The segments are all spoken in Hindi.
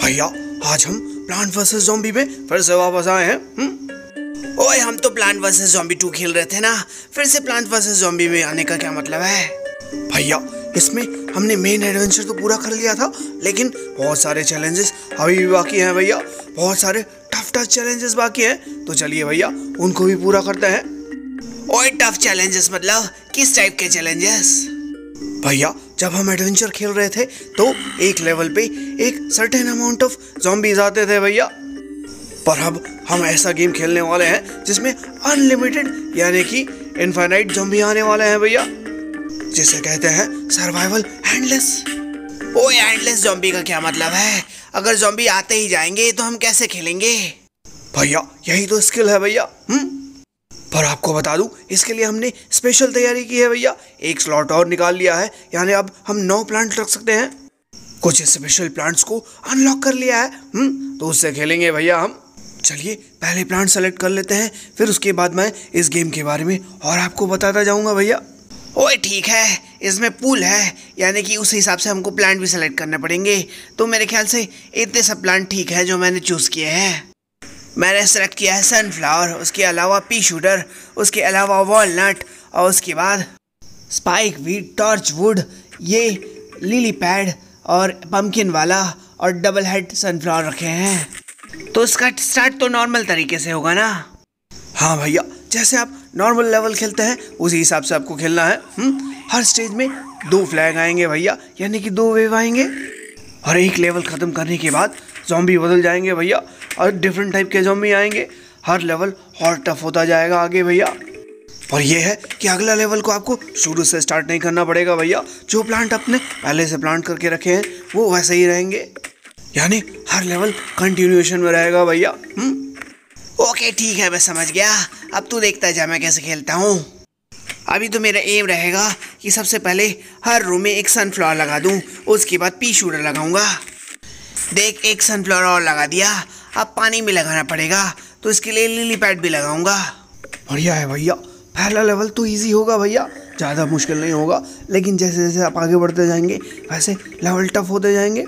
भैया आज हम प्लांट वर्सेस ज़ॉम्बी में फिर से वापस आए हैं। ओए हम तो प्लांट वर्सेस ज़ॉम्बी 2 खेल रहे थे ना, फिर से प्लांट वर्सेस ज़ॉम्बी में आने का क्या मतलब है? भैया इसमें हमने मेन एडवेंचर तो पूरा कर लिया था, लेकिन बहुत सारे चैलेंजेस अभी भी बाकी हैं भैया। बहुत सारे टफ चैलेंजेस बाकी हैं, तो चलिए भैया उनको भी पूरा करते हैं। ओए टफ चैलेंजेस मतलब किस टाइप के चैलेंजेस? भैया जब हम एडवेंचर खेल रहे थे तो एक लेवल पे एक सर्टेन अमाउंट ऑफ ज़ॉम्बीज आते थे भैया, पर अब हम ऐसा गेम खेलने वाले हैं जिसमें अनलिमिटेड यानी कि इनफाइनाइट ज़ॉम्बी आने वाले हैं भैया, जिसे कहते हैं सर्वाइवल एंडलेस। ओए एंडलेस ज़ॉम्बी का क्या मतलब है? अगर ज़ॉम्बी आते ही जाएंगे तो हम कैसे खेलेंगे? भैया यही तो स्किल है भैया। पर आपको बता दूं, इसके लिए हमने स्पेशल तैयारी की है भैया। एक स्लॉट और निकाल लिया है, यानी अब हम 9 प्लांट रख सकते हैं। कुछ स्पेशल प्लांट्स को अनलॉक कर लिया है, तो उससे खेलेंगे भैया हम। चलिए पहले प्लांट सेलेक्ट कर लेते हैं, फिर उसके बाद मैं इस गेम के बारे में और आपको बताता जाऊंगा भैया। ओए ठीक है, इसमें पूल है, यानी कि उस हिसाब से हमको प्लांट भी सेलेक्ट करने पड़ेंगे। तो मेरे ख्याल से इतने सब प्लांट ठीक है जो मैंने चूज़ किए हैं। मैंने सेलेक्ट किया है सनफ्लावर, उसके अलावा पी शूटर, उसके अलावा वॉलनट, और उसके बाद स्पाइक वीट, टॉर्च वुड, ये लिली पैड और पम्पकिन वाला और डबल हेड सनफ्लावर रखे हैं। तो इसका स्टार्ट तो नॉर्मल तरीके से होगा ना? हाँ भैया, जैसे आप नॉर्मल लेवल खेलते हैं उसी हिसाब से आपको खेलना है। हर स्टेज में 2 फ्लैग आएंगे भैया, यानी कि 2 वेव आएंगे, और एक लेवल ख़त्म करने के बाद ज़ॉम्बी बदल जाएंगे भैया और डिफरेंट टाइप के ज़ॉम्बी आएंगे। हर लेवल और टफ होता जाएगा आगे भैया। और ये है कि अगला लेवल को आपको शुरू से स्टार्ट नहीं करना पड़ेगा भैया। जो प्लांट अपने पहले से प्लांट करके रखे हैं वो वैसे ही रहेंगे, यानी हर लेवल कंटिन्यूएशन में रहेगा भैया। ओके ठीक है, मैं समझ गया। अब तू देखता जा मैं कैसे खेलता हूँ। अभी तो मेरा एम रहेगा कि सबसे पहले हर रूम में एक सनफ्लावर लगा दूँ, उसके बाद पी शूटर लगाऊंगा। देख, एक सनफ्लावर और लगा दिया। अब पानी में लगाना पड़ेगा, तो इसके लिए लिली पैड भी लगाऊंगा। बढ़िया है भैया, पहला लेवल तो इजी होगा भैया, ज़्यादा मुश्किल नहीं होगा, लेकिन जैसे जैसे आप आगे बढ़ते जाएंगे वैसे लेवल टफ होते जाएंगे।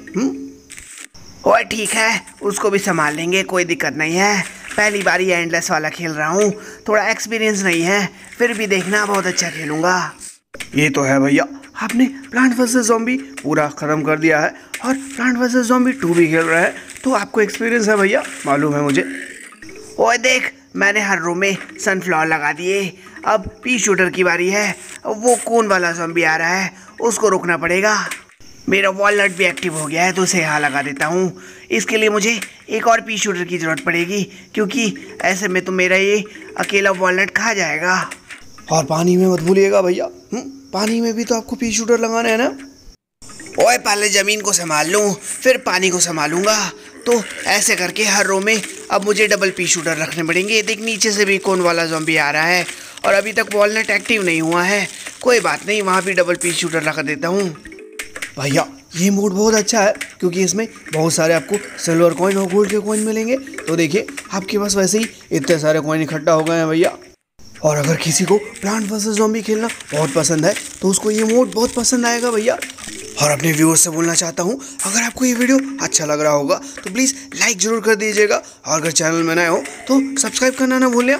ओए ठीक है, उसको भी संभाल लेंगे, कोई दिक्कत नहीं है। पहली बार ये एंडलेस वाला खेल रहा हूँ, थोड़ा एक्सपीरियंस नहीं है, फिर भी देखना बहुत अच्छा खेलूँगा। ये तो है भैया, आपने प्लांट वर्सेस ज़ॉम्बी पूरा ख़त्म कर दिया है और प्लांट वर्सेस ज़ॉम्बी 2 भी खेल रहा है, तो आपको एक्सपीरियंस है भैया, मालूम है मुझे। ओए देख, मैंने हर रूम में सनफ्लावर लगा दिए। अब पी शूटर की बारी है। वो कौन वाला ज़ॉम्बी आ रहा है, उसको रोकना पड़ेगा। मेरा वॉलनट भी एक्टिव हो गया है, तो उसे यहाँ लगा देता हूँ। इसके लिए मुझे एक और पी शूटर की ज़रूरत पड़ेगी, क्योंकि ऐसे में तो मेरा ये अकेला वॉलनट खा जाएगा। और पानी में मत भूलिएगा भैया, पानी में भी तो आपको पी शूटर लगाना है ना। ओए पहले ज़मीन को संभाल लूँ, फिर पानी को संभालूंगा। तो ऐसे करके हर रो में अब मुझे डबल पी शूटर रखने पड़ेंगे। देख, नीचे से भी कौन वाला ज़ॉम्बी आ रहा है, और अभी तक वॉलनट एक्टिव नहीं हुआ है। कोई बात नहीं, वहाँ भी डबल पी शूटर रख देता हूँ। भैया ये मोड बहुत अच्छा है, क्योंकि इसमें बहुत सारे आपको सिल्वर कॉइन और गोल्ड के कॉइन मिलेंगे। तो देखिए आपके पास वैसे ही इतने सारे कॉइन इकट्ठा हो गए हैं भैया। और अगर किसी को प्लांट वर्सेस ज़ॉम्बी खेलना बहुत पसंद है तो उसको ये मोड बहुत पसंद आएगा भैया। और अपने व्यूअर्स से बोलना चाहता हूँ, अगर आपको ये वीडियो अच्छा लग रहा होगा तो प्लीज़ लाइक ज़रूर कर दीजिएगा, और अगर चैनल में नए हो तो सब्सक्राइब करना ना भूलिए।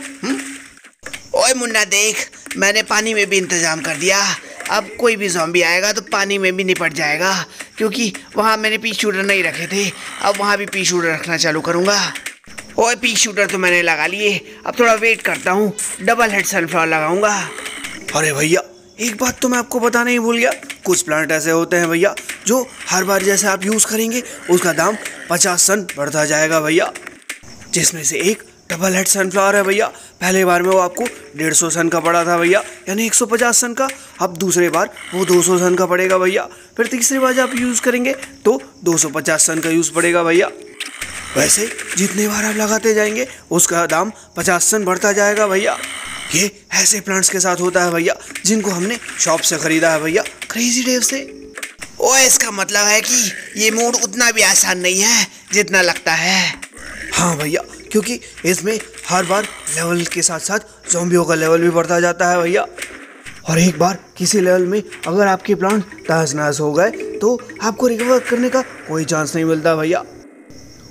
ओए मुन्ना देख, मैंने पानी में भी इंतज़ाम कर दिया। अब कोई भी ज़ॉम्बी आएगा तो पानी में भी निपट जाएगा, क्योंकि वहाँ मैंने पी शूटर नहीं रखे थे। अब वहाँ भी पी शूटर रखना चालू करूँगा। ओए पी शूटर तो मैंने लगा लिए, अब थोड़ा वेट करता हूँ, डबल हेड सनफ्लावर लगाऊंगा। अरे भैया एक बात तो मैं आपको बताना ही भूल गया, कुछ प्लांट ऐसे होते हैं भैया जो हर बार जैसे आप यूज़ करेंगे उसका दाम 50 सन बढ़ता जाएगा भैया, जिसमें से एक डबल हेड सनफ्लावर है भैया। पहले बार में वो आपको 150 सन का पड़ा था भैया, यानी 150 सन का। अब दूसरे बार वो 200 सन का पड़ेगा भैया, फिर तीसरी बार जब आप यूज़ करेंगे तो 250 सन का यूज़ पड़ेगा भैया। वैसे जितने बार आप लगाते जाएंगे उसका दाम 50 सन बढ़ता जाएगा भैया। ये ऐसे प्लांट्स के साथ होता है भैया जिनको हमने शॉप से ख़रीदा है भैया, क्रेजी डेव से। ओए इसका मतलब है कि ये मोड उतना भी आसान नहीं है जितना लगता है। हाँ भैया, क्योंकि इसमें हर बार लेवल के साथ साथ ज़ॉम्बियों का लेवल भी बढ़ता जाता है भैया। और एक बार किसी लेवल में अगर आपके प्लांट तहस नहस हो गए तो आपको रिकवर करने का कोई चांस नहीं मिलता भैया।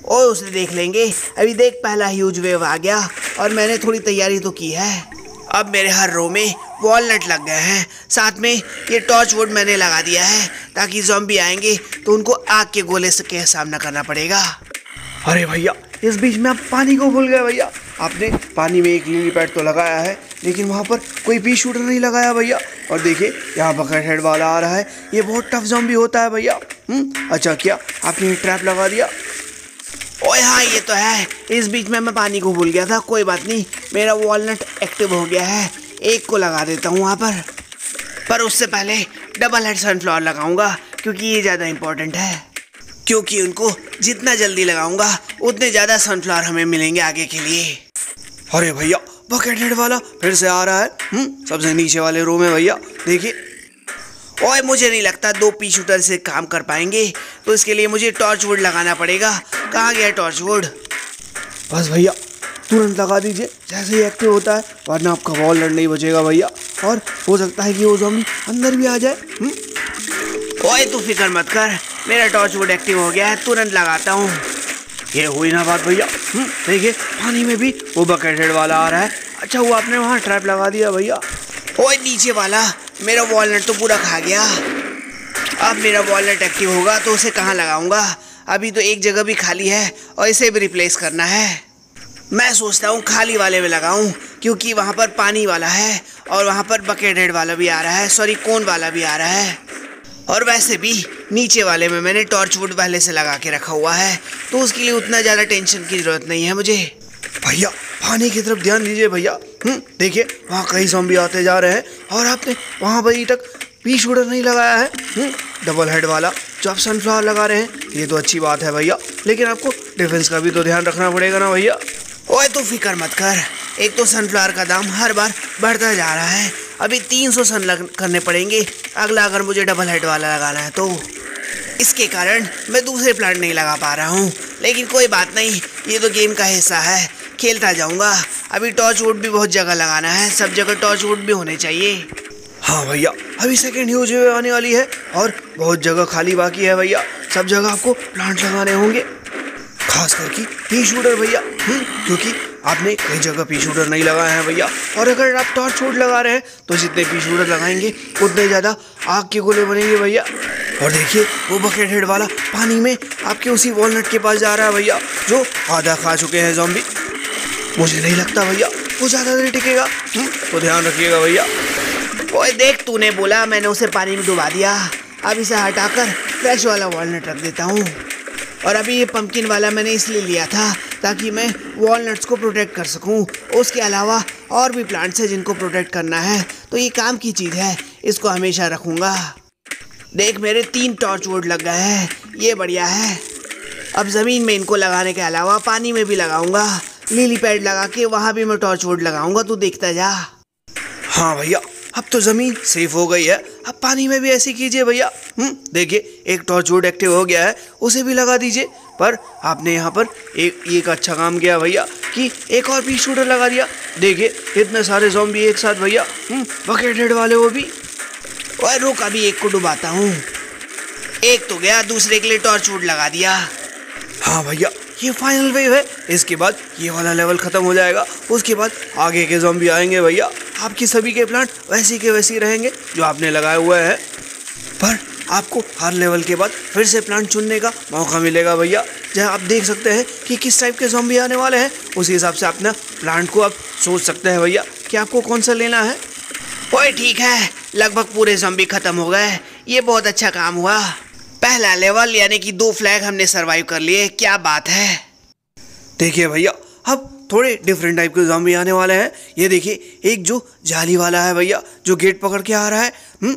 और उसे देख लेंगे। अभी देख, पहला ह्यूज वेव आ गया और मैंने थोड़ी तैयारी तो की है। अब मेरे हर रो में वॉलनट लग गए हैं, साथ में ये टॉर्च वुड मैंने लगा दिया है ताकि ज़ॉम्बी आएंगे तो उनको आग के गोले से क्या सामना करना पड़ेगा। अरे भैया, इस बीच में आप पानी को भूल गए भैया। आपने पानी में एक लिली पैड तो लगाया है, लेकिन वहाँ पर कोई पी शूटर नहीं लगाया भैया। और देखिए, यहाँ बकेट हेड वाला आ रहा है। ये बहुत टफ ज़ॉम्बी होता है भैया। अच्छा किया आपने ट्रैप लगा दिया। ओए हाँ, ये तो है। इस बीच में मैं पानी को भूल गया था। कोई बात नहीं, मेरा वॉलनट एक्टिव हो गया है। एक को लगा देता हूँ वहाँ पर उससे पहले डबल हेड सनफ्लावर लगाऊंगा, क्योंकि ये ज़्यादा इम्पोर्टेंट है। क्योंकि उनको जितना जल्दी लगाऊंगा उतने ज़्यादा सनफ्लावर हमें मिलेंगे आगे के लिए। अरे भैया, बकेट हेड वाला फिर से आ रहा है। सबसे नीचे वाले रो में भैया देखिए। ओए, मुझे नहीं लगता 2 पी शूटर से काम कर पाएंगे, तो इसके लिए मुझे टॉर्च वुड लगाना पड़ेगा। कहाँ गया टॉर्च वुड? बस भैया, तुरंत लगा दीजिए जैसे ही एक्टिव होता है, वरना आपका वॉलनट नहीं बचेगा भैया। और हो सकता है कि वो ज़ॉम्बी अंदर भी आ जाए। ओए, तू फिक्र मत कर, मेरा टॉर्च वुड एक्टिव हो गया है, तुरंत लगाता हूँ। ये हुई ना बात भैया। देखिए, पानी में भी वो बकेट हेड वाला आ रहा है। अच्छा, वो आपने वहाँ ट्रैप लगा दिया भैया। ओए, नीचे वाला मेरा वॉलनट तो पूरा खा गया। अब मेरा वॉलनट एक्टिव होगा तो उसे कहाँ लगाऊंगा? अभी तो एक जगह भी खाली है और इसे भी रिप्लेस करना है। मैं सोचता हूँ खाली वाले में लगाऊं, क्योंकि वहाँ पर पानी वाला है और वहाँ पर बकेट हेड वाला भी आ रहा है, सॉरी कोन वाला भी आ रहा है। और वैसे भी नीचे वाले में मैंने टॉर्च वुड पहले से लगा के रखा हुआ है, तो उसके लिए उतना ज़्यादा टेंशन की ज़रूरत नहीं है मुझे। भैया, पानी की तरफ ध्यान दीजिए भैया। देखिए, वहाँ कई ज़ॉम्बी आते जा रहे हैं और आपने वहाँ अभी तक पी शूटर नहीं लगाया है। डबल हेड वाला जो आप सनफ्लावर लगा रहे हैं, ये तो अच्छी बात है भैया, लेकिन आपको डिफेंस का भी तो ध्यान रखना पड़ेगा ना भैया। ओए, तू फिक्र मत कर। एक तो सनफ्लावर का दाम हर बार बढ़ता जा रहा है। अभी 300 सन करने पड़ेंगे अगला, अगर मुझे डबल हेड वाला लगाना है तो। इसके कारण मैं दूसरे प्लांट नहीं लगा पा रहा हूँ, लेकिन कोई बात नहीं, ये तो गेम का हिस्सा है, खेलता जाऊँगा। अभी टॉर्च वुड भी बहुत जगह लगाना है, सब जगह टॉर्च वुड भी होने चाहिए। हाँ भैया, अभी सेकेंड ह्यूज वेव आने वाली है और बहुत जगह खाली बाकी है भैया। सब जगह आपको प्लांट लगाने होंगे, खास करके पी शूटर भैया, क्योंकि आपने कई जगह पी शूटर नहीं लगाए हैं भैया। और अगर आप टॉर्च वुड लगा रहे हैं तो जितने पी शूटर लगाएंगे उतने ज़्यादा आग के गोले बनेंगे भैया। और देखिए, वो बकेट हेड वाला पानी में आपके उसी वॉलनट के पास जा रहा है भैया, जो आधा खा चुके हैं ज़ॉम्बी। मुझे नहीं लगता भैया वो ज़्यादा देर टिकेगा, तो ध्यान रखिएगा भैया। ओए देख, तूने बोला, मैंने उसे पानी में डुबा दिया। अब इसे हटाकर फ्रेश वाला वॉलनट रख देता हूँ। और अभी ये पंपकिन वाला मैंने इसलिए लिया था ताकि मैं वॉलनट्स को प्रोटेक्ट कर सकूं। उसके अलावा और भी प्लांट्स हैं जिनको प्रोटेक्ट करना है, तो ये काम की चीज़ है, इसको हमेशा रखूँगा। देख, मेरे 3 टॉर्च वुड लग गए हैं, ये बढ़िया है। अब ज़मीन में इनको लगाने के अलावा पानी में भी लगाऊंगा, लिली पैड लगा के वहाँ भी मैं टॉर्च वुड लगाऊंगा, तू देखता जा। हाँ भैया, अब तो ज़मीन सेफ हो गई है, अब पानी में भी ऐसे कीजिए भैया। देखिए, एक टॉर्च वुड एक्टिव हो गया है, उसे भी लगा दीजिए। पर आपने यहाँ पर एक अच्छा काम किया भैया कि एक और पी शूटर लगा दिया। देखिए, इतने सारे ज़ॉम्बी एक साथ भैया, बकेट हेड वाले वो भी। और रुक, अभी एक को डुबाता हूँ। एक तो गया, दूसरे के लिए टॉर्च वुड लगा दिया। हाँ भैया, ये फाइनल वेव है, इसके बाद ये वाला लेवल ख़त्म हो जाएगा। उसके बाद आगे के ज़ॉम्बी आएंगे भैया। आपकी सभी के प्लांट वैसे के वैसे ही रहेंगे जो आपने लगाए हुए हैं, पर आपको हर लेवल के बाद फिर से प्लांट चुनने का मौका मिलेगा भैया। जहाँ आप देख सकते हैं कि किस टाइप के ज़ॉम्बी आने वाले हैं, उसी हिसाब से अपना प्लांट को आप सोच सकते हैं भैया कि आपको कौन सा लेना है। ओए ठीक है, लगभग पूरे ज़ॉम्बी ख़त्म हो गए, ये बहुत अच्छा काम हुआ। पहला लेवल यानी कि 2 फ्लैग हमने सरवाइव कर लिए, क्या बात है। देखिए भैया, अब थोड़े डिफरेंट टाइप के ज़ॉम्बी आने वाले हैं। ये देखिए, एक जो जाली वाला है भैया, जो गेट पकड़ के आ रहा है।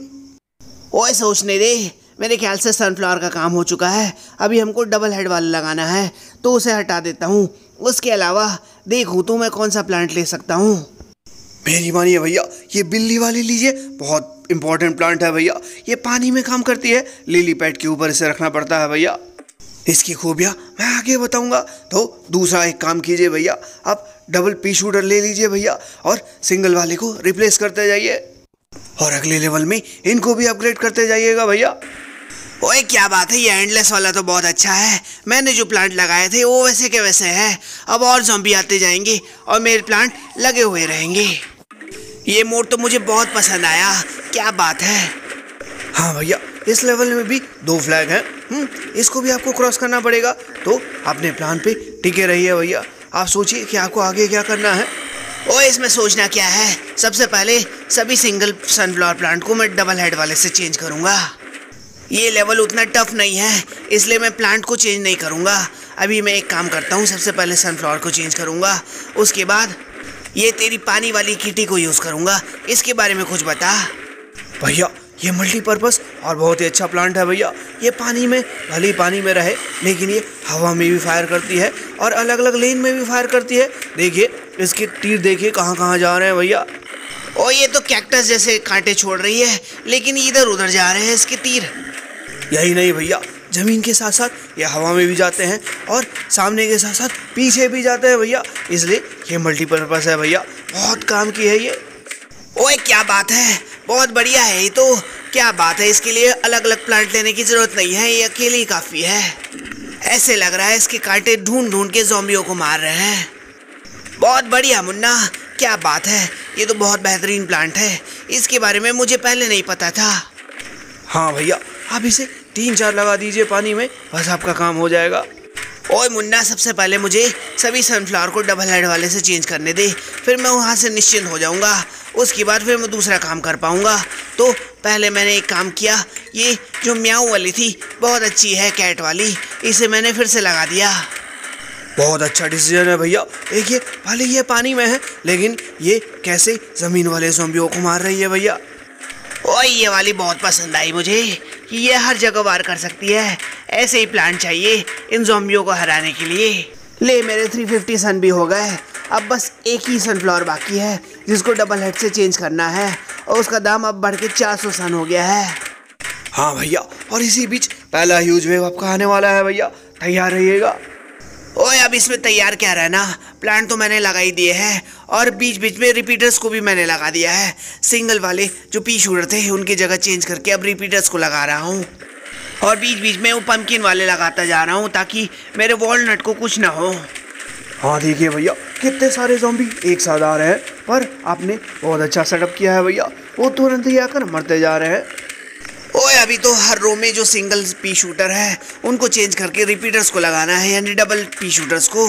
ओए सोचने दे, मेरे ख्याल से सनफ्लावर का काम हो चुका है। अभी हमको डबल हेड वाला लगाना है, तो उसे हटा देता हूँ। उसके अलावा देखूँ तो मैं कौन सा प्लांट ले सकता हूँ। मेरी मानिए भैया, ये बिल्ली वाली लीजिए, बहुत इंपॉर्टेंट प्लांट है भैया। ये पानी में काम करती है, लिली पैड के ऊपर इसे रखना पड़ता है भैया। इसकी खूबियाँ मैं आगे बताऊंगा। तो दूसरा एक काम कीजिए भैया, आप डबल पी शूटर ले लीजिए भैया और सिंगल वाले को रिप्लेस करते जाइए, और अगले लेवल में इनको भी अपग्रेड करते जाइएगा भैया। ओए क्या बात है, ये एंडलेस वाला तो बहुत अच्छा है। मैंने जो प्लांट लगाए थे वो वैसे के वैसे है। अब और ज़ॉम्बी आते जाएंगे और मेरे प्लांट लगे हुए रहेंगे। ये मोड तो मुझे बहुत पसंद आया, क्या बात है। हाँ भैया, इस लेवल में भी 2 फ्लैग हैं। इसको भी आपको क्रॉस करना पड़ेगा, तो अपने प्लान पे टिके रहिए भैया। आप सोचिए कि आपको आगे क्या करना है। ओए इसमें सोचना क्या है, सबसे पहले सभी सिंगल सनफ्लावर प्लांट को मैं डबल हेड वाले से चेंज करूँगा। ये लेवल उतना टफ नहीं है, इसलिए मैं प्लांट को चेंज नहीं करूँगा। अभी मैं एक काम करता हूँ, सबसे पहले सनफ्लावर को चेंज करूँगा, उसके बाद ये तेरी पानी वाली किटी को यूज़ करूँगा। इसके बारे में कुछ बता। भैया ये मल्टीपर्पज़ और बहुत ही अच्छा प्लांट है भैया। ये पानी में, भले ही पानी में रहे, लेकिन ये हवा में भी फायर करती है और अलग अलग लेन में भी फायर करती है। देखिए इसके तीर, देखिए कहाँ कहाँ जा रहे हैं भैया। ओ ये तो कैक्टस जैसे कांटे छोड़ रही है, लेकिन इधर उधर जा रहे हैं इसके तीर। यही नहीं भैया, ज़मीन के साथ साथ ये हवा में भी जाते हैं और सामने के साथ साथ पीछे भी जाते हैं भैया। इसलिए ये मल्टीपर्पज़ है भैया, बहुत काम की है ये। ओए क्या बात है, बहुत बढ़िया है ये तो। क्या बात है, इसके लिए अलग अलग प्लांट लेने की ज़रूरत नहीं है, ये अकेले ही काफ़ी है। ऐसे लग रहा है इसके कांटे ढूंढ ढूंढ के ज़ॉम्बियों को मार रहे हैं। बहुत बढ़िया मुन्ना, क्या बात है, ये तो बहुत बेहतरीन प्लांट है। इसके बारे में मुझे पहले नहीं पता था। हाँ भैया, आप इसे 3-4 लगा दीजिए पानी में, बस आपका काम हो जाएगा। ओए मुन्ना, सबसे पहले मुझे सभी सनफ्लावर को डबल हेड वाले से चेंज करने दे, फिर मैं वहाँ से निश्चिंत हो जाऊँगा। उसके बाद फिर मैं दूसरा काम कर पाऊँगा। तो पहले मैंने एक काम किया, ये जो म्याऊ वाली थी बहुत अच्छी है, कैट वाली, इसे मैंने फिर से लगा दिया। बहुत अच्छा डिसीजन है भैया। देखिए भले ये पानी में है, लेकिन ये कैसे ज़मीन वाले ज़ॉम्बियों को मार रही है भैया। ओए ये वाली बहुत पसंद आई मुझे, कि ये हर जगह वार कर सकती है। ऐसे ही प्लांट चाहिए इन ज़ॉम्बियों को हराने के लिए। ले मेरे 350 सन भी हो गए। अब बस एक ही सनफ्लावर बाकी है जिसको डबल हेड से चेंज करना है, और उसका दाम अब बढ़ के 400 सन हो गया है। हाँ भैया, और इसी बीच पहला ह्यूज वेव आपका आने वाला है भैया, तैयार रहिएगा। ओए अब इसमें तैयार क्या रहना, प्लांट तो मैंने लगा ही दिए हैं, और बीच बीच में रिपीटर्स को भी मैंने लगा दिया है। सिंगल वाले जो पी शूटर थे उनकी जगह चेंज करके अब रिपीटर्स को लगा रहा हूँ, और बीच बीच में वो पंपकिन वाले लगाता जा रहा हूँ ताकि मेरे वॉलनट को कुछ ना हो। हाँ देखिए भैया, कितने सारे ज़ॉम्बी एक साथ आ रहे हैं, पर आपने बहुत अच्छा सेटअप किया है भैया। वो तुरंत ही आकर मरते जा रहे हैं। ओए अभी तो हर रो में जो सिंगल पी शूटर है उनको चेंज करके रिपीटर्स को लगाना है, यानी डबल पी शूटर्स को।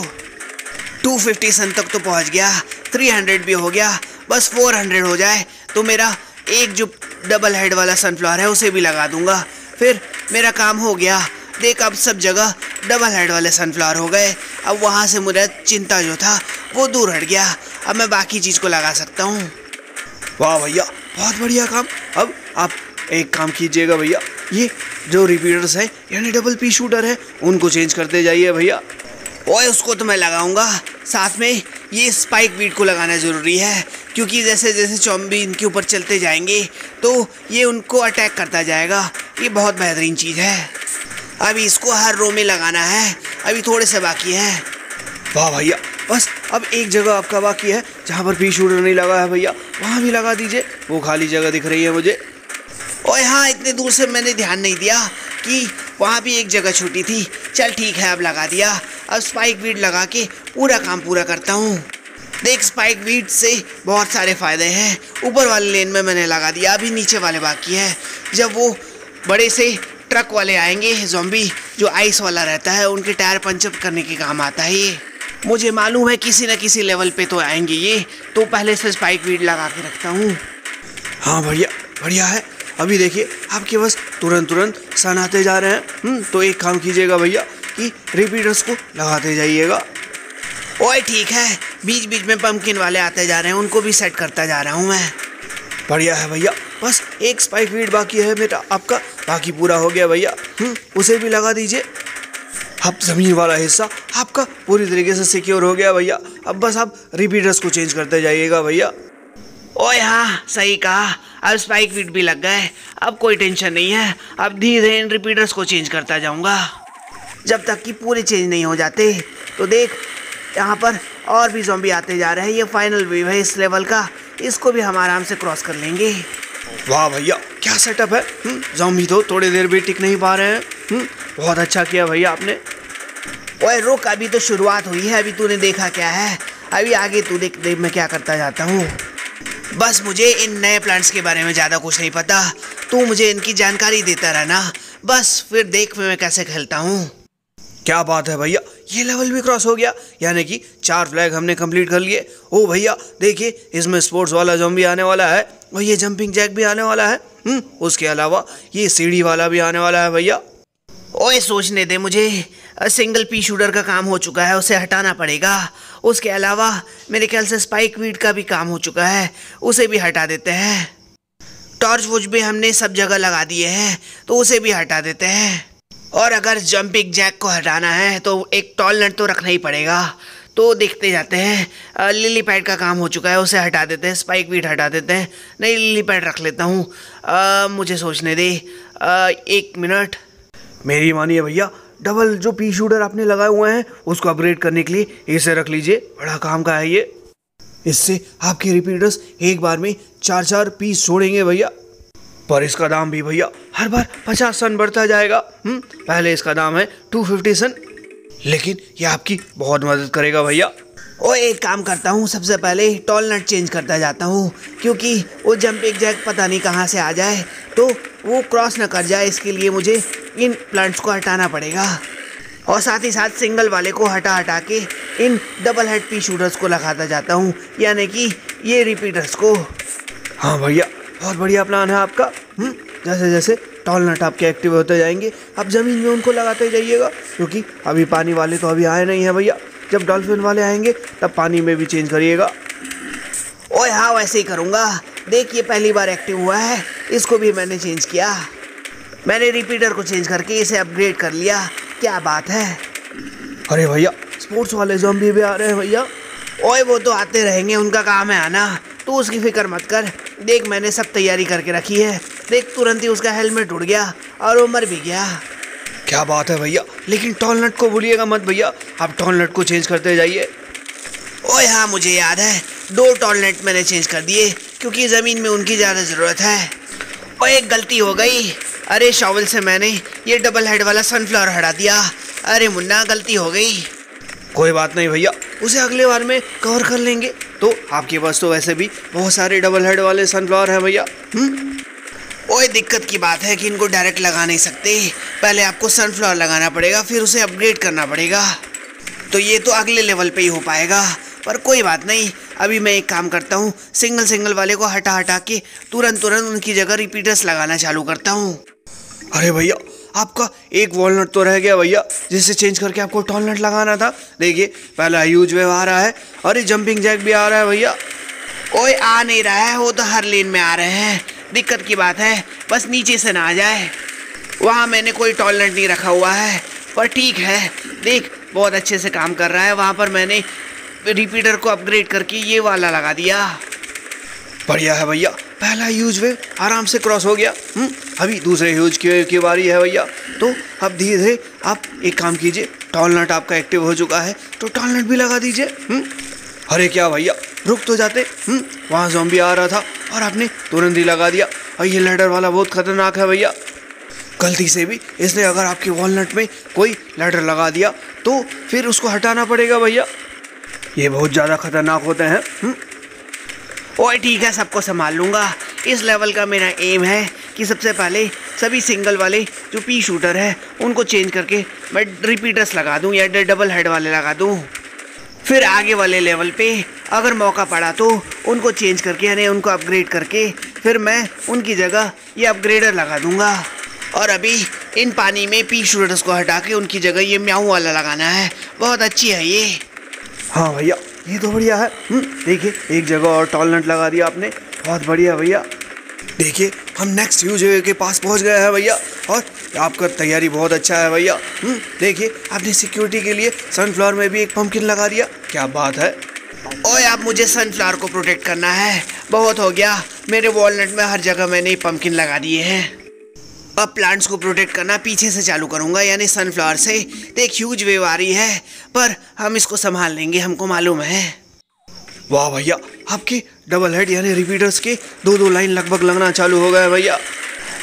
250 सन तक तो पहुंच गया, 300 भी हो गया, बस 400 हो जाए तो मेरा एक जो डबल हेड वाला सनफ्लावर है उसे भी लगा दूंगा, फिर मेरा काम हो गया। देख अब सब जगह डबल हेड वाले सनफ्लावर हो गए। अब वहाँ से मुझे चिंता जो था वो दूर हट गया। अब मैं बाकी चीज़ को लगा सकता हूँ। वाह भैया, बहुत बढ़िया काम। अब आप एक काम कीजिएगा भैया, ये जो रिपीटर्स हैं यानी डबल पी शूटर है उनको चेंज करते जाइए भैया। ओए उसको तो मैं लगाऊंगा, साथ में ये स्पाइक वीड को लगाना ज़रूरी है, क्योंकि जैसे जैसे ज़ॉम्बी इनके ऊपर चलते जाएंगे तो ये उनको अटैक करता जाएगा। ये बहुत बेहतरीन चीज़ है। अभी इसको हर रो में लगाना है, अभी थोड़े से बाकी हैं। वाह भैया, बस अब एक जगह आपका बाकी है जहाँ पर पी शूटर नहीं लगा है भैया, वहाँ भी लगा दीजिए। वो खाली जगह दिख रही है मुझे। ओए हाँ, इतने दूर से मैंने ध्यान नहीं दिया कि वहाँ भी एक जगह छूटी थी। चल ठीक है, अब लगा दिया। अब स्पाइक वीड लगा के पूरा काम पूरा करता हूँ। देख स्पाइक वीड से बहुत सारे फ़ायदे हैं। ऊपर वाले लेन में मैंने लगा दिया, अभी नीचे वाले बाकी है। जब वो बड़े से ट्रक वाले आएंगे ज़ॉम्बी जो आइस वाला रहता है, उनके टायर पंचर करने के काम आता है ये। मुझे मालूम है किसी न किसी लेवल पे तो आएंगे ये, तो पहले से स्पाइक वीड लगा के रखता हूँ। हाँ भैया, बढ़िया है। अभी देखिए आपके बस तुरंत सन आते जा रहे हैं। तो एक काम कीजिएगा भैया कि रिपीटर्स को लगाते जाइएगा। ओए ठीक है, बीच बीच में पंपकिन वाले आते जा रहे हैं, उनको भी सेट करता जा रहा हूँ मैं। बढ़िया है भैया, बस एक स्पाइक वीड बाकी है मेरा, आपका बाकी पूरा हो गया भैया। उसे भी लगा दीजिए। अब ज़मीन वाला हिस्सा आपका पूरी तरीके से सिक्योर हो गया भैया। अब बस आप रिपीटर्स को चेंज करते जाइएगा भैया। ओए हाँ, सही कहा। अब स्पाइक वीड भी लग गए, अब कोई टेंशन नहीं है। अब धीरे धीरे इन रिपीटर्स को चेंज करता जाऊंगा जब तक कि पूरे चेंज नहीं हो जाते। तो देख यहाँ पर और भी ज़ॉम्बी आते जा रहे हैं। ये फाइनल वेव है इस लेवल का, इसको भी हम आराम से क्रॉस कर लेंगे। वाह भैया, क्या सेटअप है। ज़ॉम्बी तो थोड़ी देर भी टिक नहीं पा रहे हैं। बहुत अच्छा किया भैया आपने। ओए रुक, अभी तो शुरुआत हुई है, अभी तूने देखा क्या है, अभी आगे तू देख मैं क्या करता जाता हूँ। बस मुझे इन नए प्लांट्स के बारे में ज़्यादा कुछ नहीं पता, तू मुझे इनकी जानकारी देता रहना, बस फिर देख मैं कैसे खेलता हूँ। क्या बात है भैया, ये लेवल भी क्रॉस हो गया, यानी कि 4 फ्लैग हमने कंप्लीट कर लिए। ओ भैया देखिए, इसमें स्पोर्ट्स वाला ज़ॉम्बी आने वाला है और ये जंपिंग जैक भी आने वाला है। उसके अलावा ये सीढ़ी वाला भी आने वाला है भैया। ओए सोचने दे मुझे, सिंगल पी शूटर का काम हो चुका है, उसे हटाना पड़ेगा। उसके अलावा मेरे ख्याल से स्पाइक वीड का भी काम हो चुका है, उसे भी हटा देते हैं। टॉर्च वुड भी हमने सब जगह लगा दिए हैं, तो उसे भी हटा देते हैं। और अगर जंपिंग जैक को हटाना है तो एक टॉल नट तो रखना ही पड़ेगा, तो देखते जाते हैं। लिली पैड का काम हो चुका है, उसे हटा देते हैं। स्पाइक वीड हटा देते हैं। नहीं, लिली पैड रख लेता हूँ। मुझे सोचने दे, 1 मिनट। मेरी मानिए भैया, डबल जो पी शूटर आपने लगाए हुए हैं उसको अपग्रेड करने के लिए इसे रख लीजिए, बड़ा काम का है ये। इससे आपके रिपीटर्स एक बार में 4-4 पीस छोड़ेंगे भैया। पर इसका दाम भी भैया हर बार 50 सन बढ़ता जाएगा। पहले इसका दाम है 250 सन, लेकिन ये आपकी बहुत मदद करेगा भैया। ओ एक काम करता हूँ, सबसे पहले टॉल नट चेंज करता जाता हूँ, क्योंकि वो जंपिंग जैक पता नहीं कहाँ से आ जाए तो वो क्रॉस ना कर जाए। इसके लिए मुझे इन प्लांट्स को हटाना पड़ेगा और साथ ही साथ सिंगल वाले को हटा के इन डबल हेड पी शूटर्स को लगाता जाता हूँ, यानी कि ये रिपीटर्स को। हाँ भैया, बहुत बढ़िया प्लान है आपका। जैसे जैसे टॉल नट आपके एक्टिव होते जाएंगे आप ज़मीन में उनको लगाते जाइएगा, क्योंकि अभी पानी वाले तो अभी आए नहीं हैं भैया। जब डॉल्फिन वाले आएंगे तब पानी में भी चेंज करिएगा। ओए हाँ, वैसे ही करूँगा। देखिए पहली बार एक्टिव हुआ है, इसको भी मैंने चेंज किया। मैंने रिपीटर को चेंज करके इसे अपग्रेड कर लिया। क्या बात है। अरे भैया, स्पोर्ट्स वाले ज़ॉम्बी भी आ रहे हैं भैया। ओए वो तो आते रहेंगे, उनका काम है आना, तू उसकी फिक्र मत कर। देख मैंने सब तैयारी करके रखी है। देख तुरंत ही उसका हेलमेट उड़ गया और वो मर भी गया। क्या बात है भैया, लेकिन टॉल नट को भूलिएगा मत भैया, आप टॉल नट को चेंज करते जाइए। ओए हाँ, मुझे याद है, 2 टॉल नट मैंने चेंज कर दिए, क्योंकि ज़मीन में उनकी ज़्यादा ज़रूरत है। और एक गलती हो गई, अरे शॉवल से मैंने ये डबल हेड वाला सनफ्लावर हटा दिया। अरे मुन्ना, गलती हो गई। कोई बात नहीं भैया, उसे अगले बार में कवर कर लेंगे। तो आपके पास तो वैसे भी बहुत सारे डबल हेड वाले सनफ्लावर हैं भैया। ओए दिक्कत की बात है कि इनको डायरेक्ट लगा नहीं सकते, पहले आपको सनफ्लावर लगाना पड़ेगा, फिर उसे अपग्रेड करना पड़ेगा। तो ये तो अगले लेवल पे ही हो पाएगा, पर कोई बात नहीं। अभी मैं एक काम करता हूँ, सिंगल वाले को हटा के तुरंत उनकी जगह रिपीटर्स लगाना चालू करता हूँ। अरे भैया, आपका एक वॉलनट तो रह गया भैया, जिसे चेंज करके आपको टॉल नट लगाना था। देखिए पहला ह्यूज वेव आ रहा है और ये जंपिंग जैक भी आ रहा है भैया। ओए आ नहीं रहा है, वो तो हर लेन में आ रहे हैं। दिक्कत की बात है, बस नीचे से ना आ जाए। वहाँ मैंने कोई टॉल नट नहीं रखा हुआ है, पर ठीक है। देख बहुत अच्छे से काम कर रहा है। वहाँ पर मैंने रिपीटर को अपग्रेड करके ये वाला लगा दिया। बढ़िया है भैया, पहला ह्यूज वेव आराम से क्रॉस हो गया। अभी दूसरे ह्यूज की बारी है भैया। तो अब धीरे धीरे आप एक काम कीजिए, टॉल नट आपका एक्टिव हो चुका है तो टॉल नट भी लगा दीजिए। अरे क्या भैया, रुक तो जाते। वहाँ ज़ॉम्बी आ रहा था और आपने तुरंत ही लगा दिया। और ये लैडर वाला बहुत खतरनाक है भैया। गलती से भी इसने अगर आपके वॉलनट में कोई लैडर लगा दिया तो फिर उसको हटाना पड़ेगा भैया। ये बहुत ज़्यादा खतरनाक होते हैं। ओए ठीक है, सबको संभाल लूँगा। इस लेवल का मेरा एम है कि सबसे पहले सभी सिंगल वाले जो पी शूटर है उनको चेंज करके मैं रिपीटर्स लगा दूँ या डबल हेड वाले लगा दूँ। फिर आगे वाले लेवल पे अगर मौका पड़ा तो उनको चेंज करके यानी उनको अपग्रेड करके फिर मैं उनकी जगह ये अपग्रेडर लगा दूँगा। और अभी इन पानी में पी शूटर्स को हटा के उनकी जगह ये म्याऊ वाला लगाना है। बहुत अच्छी है ये। हाँ भैया, ये तो बढ़िया है। देखिए एक जगह और टॉल नट लगा दिया आपने, बहुत बढ़िया भैया। देखिए हम नेक्स्ट ह्यूज वेव के पास पहुंच गए हैं भैया, और आपका तैयारी बहुत अच्छा है भैया। देखिए आपने सिक्योरिटी के लिए सनफ्लावर में भी एक पंपकिन लगा दिया। क्या बात है। ओए अब मुझे सनफ्लावर को प्रोटेक्ट करना है। बहुत हो गया, मेरे वॉलनट में हर जगह मैंने पंपकिन लगा दिए हैं। अब प्लांट्स को प्रोटेक्ट करना पीछे से चालू करूंगा, यानी सनफ्लावर से। एक ह्यूज वेव आ रही है पर हम इसको संभाल लेंगे, हमको मालूम है। वाह भैया, आपके डबल हेड यानी रिपीटर्स के 2-2 लाइन लगभग लगना चालू हो गए भैया।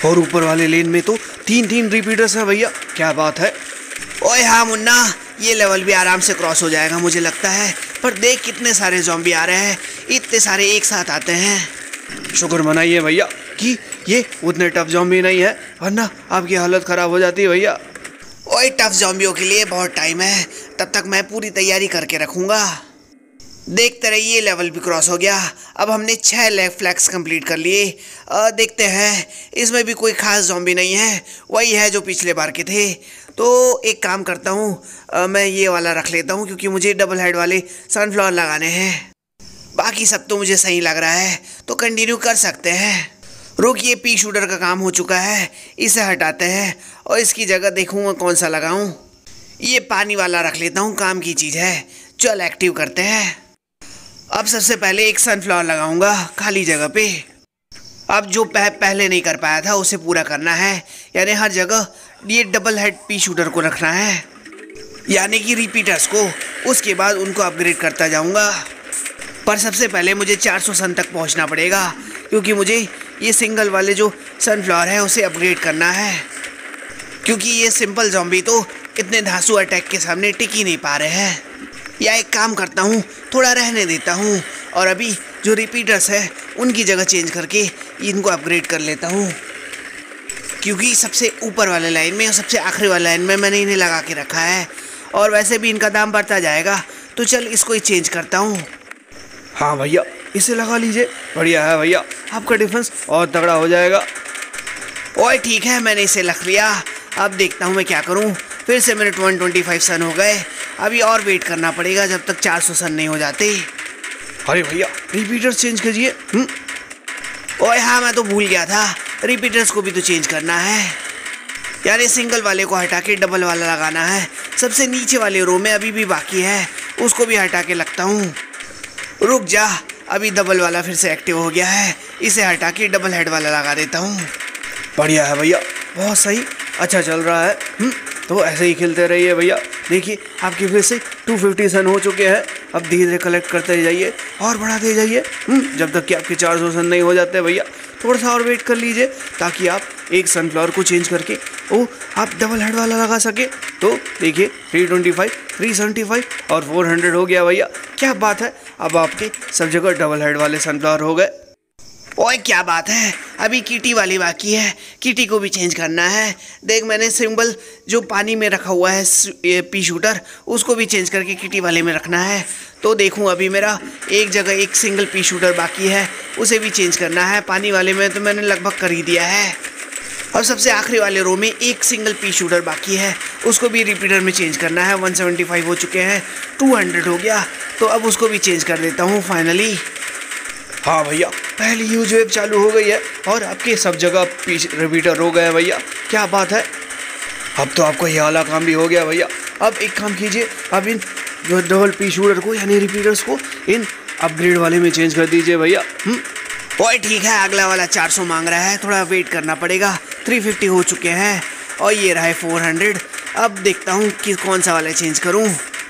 और ऊपर वाले लेन में तो 3 रिपीटर्स हैं भैया, क्या बात है। ओए हाँ मुन्ना, ये लेवल भी आराम से क्रॉस हो जाएगा मुझे लगता है। पर देख कितने सारे ज़ॉम्बी आ रहे हैं, इतने सारे एक साथ आते हैं। शुक्र मनाइए भैया कि ये उतने टफ ज़ॉम्बी नहीं है, वरना आपकी हालत ख़राब हो जाती है भैया। ओए टफ ज़ॉम्बियों के लिए बहुत टाइम है, तब तक मैं पूरी तैयारी करके रखूँगा। देखते रहिए, लेवल भी क्रॉस हो गया। अब हमने 6 लेग फ्लैग्स कंप्लीट कर लिए। देखते हैं, इसमें भी कोई खास ज़ॉम्बी नहीं है, वही है जो पिछले बार के थे। तो एक काम करता हूँ, मैं ये वाला रख लेता हूँ क्योंकि मुझे डबल हेड वाले सनफ्लावर लगाने हैं। बाकी सब तो मुझे सही लग रहा है, तो कंटिन्यू कर सकते हैं। रुक, ये पी शूटर का काम हो चुका है, इसे हटाते हैं और इसकी जगह देखूँगा कौन सा लगाऊँ। ये पानी वाला रख लेता हूँ, काम की चीज़ है। चल एक्टिव करते हैं। अब सबसे पहले एक सनफ्लावर लगाऊंगा खाली जगह पे। अब जो पहले नहीं कर पाया था उसे पूरा करना है, यानी हर जगह ये डबल हेड पी शूटर को रखना है, यानी कि रिपीटर्स को। उसके बाद उनको अपग्रेड करता जाऊंगा। पर सबसे पहले मुझे 400 सन तक पहुंचना पड़ेगा, क्योंकि मुझे ये सिंगल वाले जो सनफ्लावर है उसे अपग्रेड करना है। क्योंकि ये सिंपल ज़ॉम्बी तो इतने धांसू अटैक के सामने टिक ही नहीं पा रहे हैं। या एक काम करता हूँ, थोड़ा रहने देता हूँ और अभी जो रिपीटर्स है उनकी जगह चेंज करके इनको अपग्रेड कर लेता हूँ। क्योंकि सबसे ऊपर वाले लाइन में और सबसे आखिरी वाले लाइन में मैंने इन्हें लगा के रखा है, और वैसे भी इनका दाम बढ़ता जाएगा, तो चल इसको ही चेंज करता हूँ। हाँ भैया, इसे लगा लीजिए, बढ़िया है भैया, आपका डिफेंस और तगड़ा हो जाएगा। ओए ठीक है, मैंने इसे रख लिया। अब देखता हूँ मैं क्या करूँ। फिर से मेरे 125 सन हो गए। अभी और वेट करना पड़ेगा जब तक 400 सन नहीं हो जाते। अरे भैया, रिपीटर्स चेंज कीजिए। ओए हाँ, मैं तो भूल गया था, रिपीटर्स को भी तो चेंज करना है। यानी सिंगल वाले को हटा के डबल वाला लगाना है। सबसे नीचे वाले रो में अभी भी बाकी है, उसको भी हटा के लगता हूँ। रुक जा, अभी डबल वाला फिर से एक्टिव हो गया है, इसे हटा के डबल हेड वाला लगा देता हूँ। बढ़िया है भैया, बहुत सही, अच्छा चल रहा है। तो ऐसे ही खेलते रहिए भैया। देखिए, आपके फिर से 250 सन हो चुके हैं। अब धीरे धीरे कलेक्ट करते जाइए और बढ़ाते जाइए, जब तक कि आपके 400 सन नहीं हो जाते भैया। थोड़ा सा और वेट कर लीजिए, ताकि आप एक सनफ्लावर को चेंज करके आप डबल हेड वाला लगा सके। तो देखिए, 325, 375 और 400 हो गया भैया, क्या बात है। अब आपके सब जगह डबल हेड वाले सनफ्लावर हो गए। ओए क्या बात है, अभी किटी वाली बाकी है, किटी को भी चेंज करना है। देख, मैंने सिंबल जो पानी में रखा हुआ है पी शूटर, उसको भी चेंज करके किटी वाले में रखना है। तो देखूं, अभी मेरा एक जगह एक सिंगल पी शूटर बाकी है, उसे भी चेंज करना है। पानी वाले में तो मैंने लगभग कर ही दिया है। और सबसे आखिरी वाले रो में एक सिंगल पी शूटर बाकी है, उसको भी रिपीटर में चेंज करना है। 175 हो चुके हैं, 200 हो गया, तो अब उसको भी चेंज कर देता हूँ फाइनली। हाँ भैया, पहली ह्यूज वेव चालू हो गई है और आपके सब जगह रिपीटर हो गए भैया, क्या बात है। अब तो आपको ये वाला काम भी हो गया भैया। अब एक काम कीजिए, अब इन जो डबल पी शूटर को यानी रिपीटर्स को इन अपग्रेड वाले में चेंज कर दीजिए भैया। ओए ठीक है, अगला वाला 400 मांग रहा है, थोड़ा वेट करना पड़ेगा। 350 हो चुके हैं और ये रहा है 400। अब देखता हूँ कि कौन सा वाला चेंज करूँ।